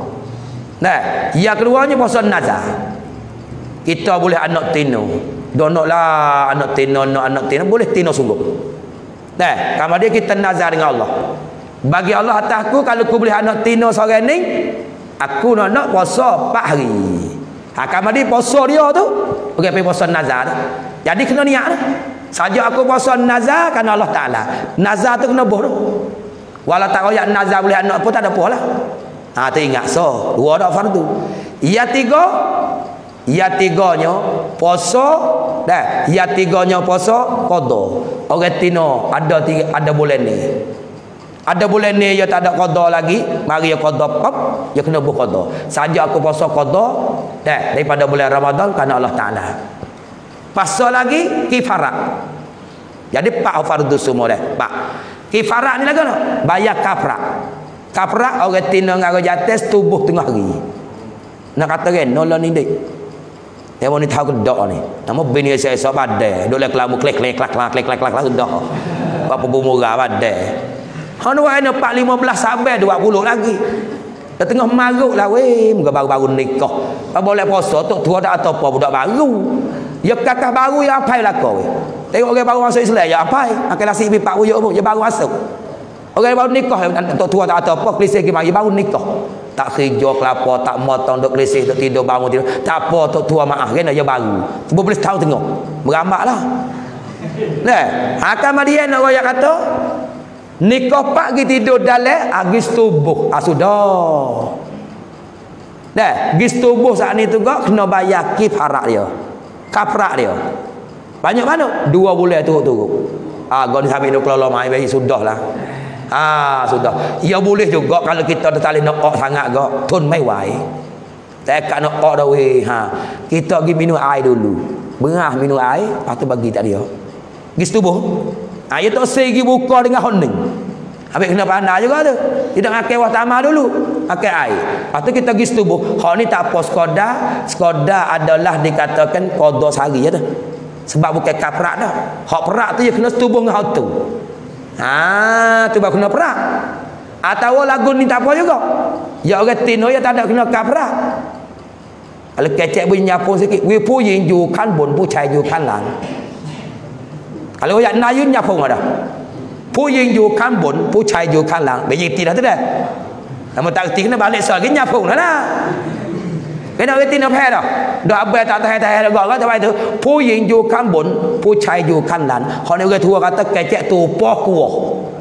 nah, yang keduanya puasa nazar. Kita boleh anak tino. Donoklah anak tino, anak tino boleh tino sungguh. Nah, kemudian kita nazar dengan Allah. Bagi Allah atasku kalau aku boleh anak tino seorang ni, aku nak puasa 4 hari. Ha, kemudian puasa dia tu, okey pergi puasa nazar. Jadi kena niat dah. Saja aku puasa nazar kerana Allah Taala. Nazar tu kena boh tu. Walau tak royak nazar boleh anak pun tak ada apa lah. Ha, tu ingat so, 2 dak fardu. Yang 3, yang 3-nya puasa dah. Yang 3-nya puasa qada. Orang tino ada bulan ni. Ada bulan ni dia tak ada qada lagi, mari dia qada pop, dia kena buat qada. Saja aku puasa qada dah daripada bulan Ramadan kerana Allah Taala. Pasal lagi kifarat. Jadi 4 fardu semua dah. 4. Kifarat ni lagi nak bayar kafrat. Kafrat orang tina ngaro jates tubuh tengah hari. Nak kata kan nolong ni dik. Dia mau ni tahu ke dok ni. Nama bini saya esok badai. Dok le kelamu klik sudah. Apa bumurah badai. Hanu ana 4-15 sampai 20 lagi. Dah tengah maruk lah weh, muka baru-baru nikah. Apa boleh puasa tok tua dak atau apa budak baru. Ya kakak baru ya apa lah kau weh. Tengok orang baru masuk Islam ya apa? Akan nasi bi pak uyuk pun dia baru masuk. Orang baru nikah tok tua tak atau apa kelisih ki mari baru nikah. Tak kerja kelapa, tak motong duk kelisih duk tidur bangun tidur. Tak apa tok tua maaf kan dia baru. Cuba boleh tahu tengok. Beramaklah. Nah, akan dia nak royak kata nikah pagi tidur dalam agis tubuh. Sudah. Dah, gis tubuh saat ni tu gak kena bayar kifarat dia. Kafrat dia. Banyak mana? 2 bulan turut-turut. Gak ni sampai 20 mai bayi sudahlah. Sudah. Ya boleh juga kalau kita dah talih nak sangat gak tun mai wai. Tak nak dah weh. Kita pergi minum air dulu. Berah minum air, lepas tu bagi tak dia. Gis tubuh. Dia tak segi buka dengan honing. Habis kena pandai juga tu. Tidak ngakai wah tamah dulu. Pakai air. Lepas tu kita pergi tubuh. Hak ni tak apa Skoda adalah dikatakan qada sehari je tu. Sebab bukan kafrat dah. Hak perak tu dia kena tubuh dengan hak tu. Tu baru kena perak. Atau lagu ni tak apa juga. Ya orang tino ya tak ada kena kafrat. Kalau kecek bunyi nyapung sikit. Wi pu yin ju kan bun pu chai ju kan lang. Kalau yang nayun nyapung ada. Pu yin ju kan bun pu chai ju kan lang. Be yin ti dah tu dah. Nama tak ti kena balik sagi nyapung dah. Kena orang tino phe dah. Dak abai tak tahan dah gak tak tu. Pu yin ju kan bun pu chai ju kan lang. Hak ni orang tua kata kecek tu poh kuah.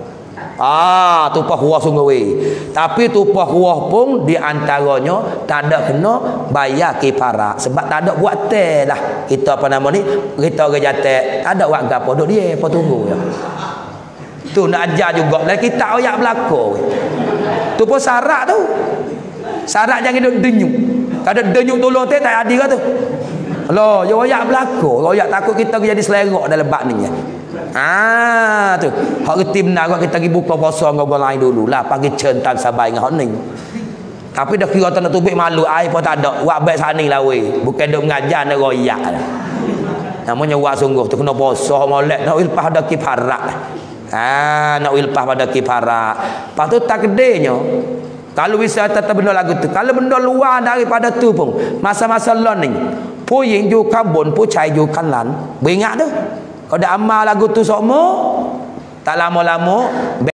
Tupah kuah sungguh weh. Tapi tupah kuah pun di antaranya tak ada kena bayar kifarah. Sebab tak ada buat teh lah. Kita apa nama ni? Kita kerja tak ada buat gapo duk dia apa tunggu ya. Tu nak ajar juga lah kita ayat belaka weh. Tu pun syarat tu. Syarat jangan duduk denyuk. Kalau denyuk tolong tak ada ke tu. Loh, yo royak berlaku. Royak takut kita jadi selerak dalam bab ni. Tu. Hak reti benar kita pergi buka puasa dengan orang lain dululah. Pagi centang sabai dengan hak ni. Tapi dah kira tak nak tubik malu, air pun tak ada. Wak baik sana lah weh. Bukan duk mengajar nak royak lah. Namanya wak sungguh tu kena puasa molek nak wilpah pada kiparak. Nak wilpah pada kiparak. Lepas tu takdirnya kalau bisa tetap benda lagu tu. Kalau benda luar daripada tu pun masa-masa lon ni. Puying ju kambon, pucai ju kanlan. Beringat tu. Kalau dah amal lagu tu semua tak lama-lama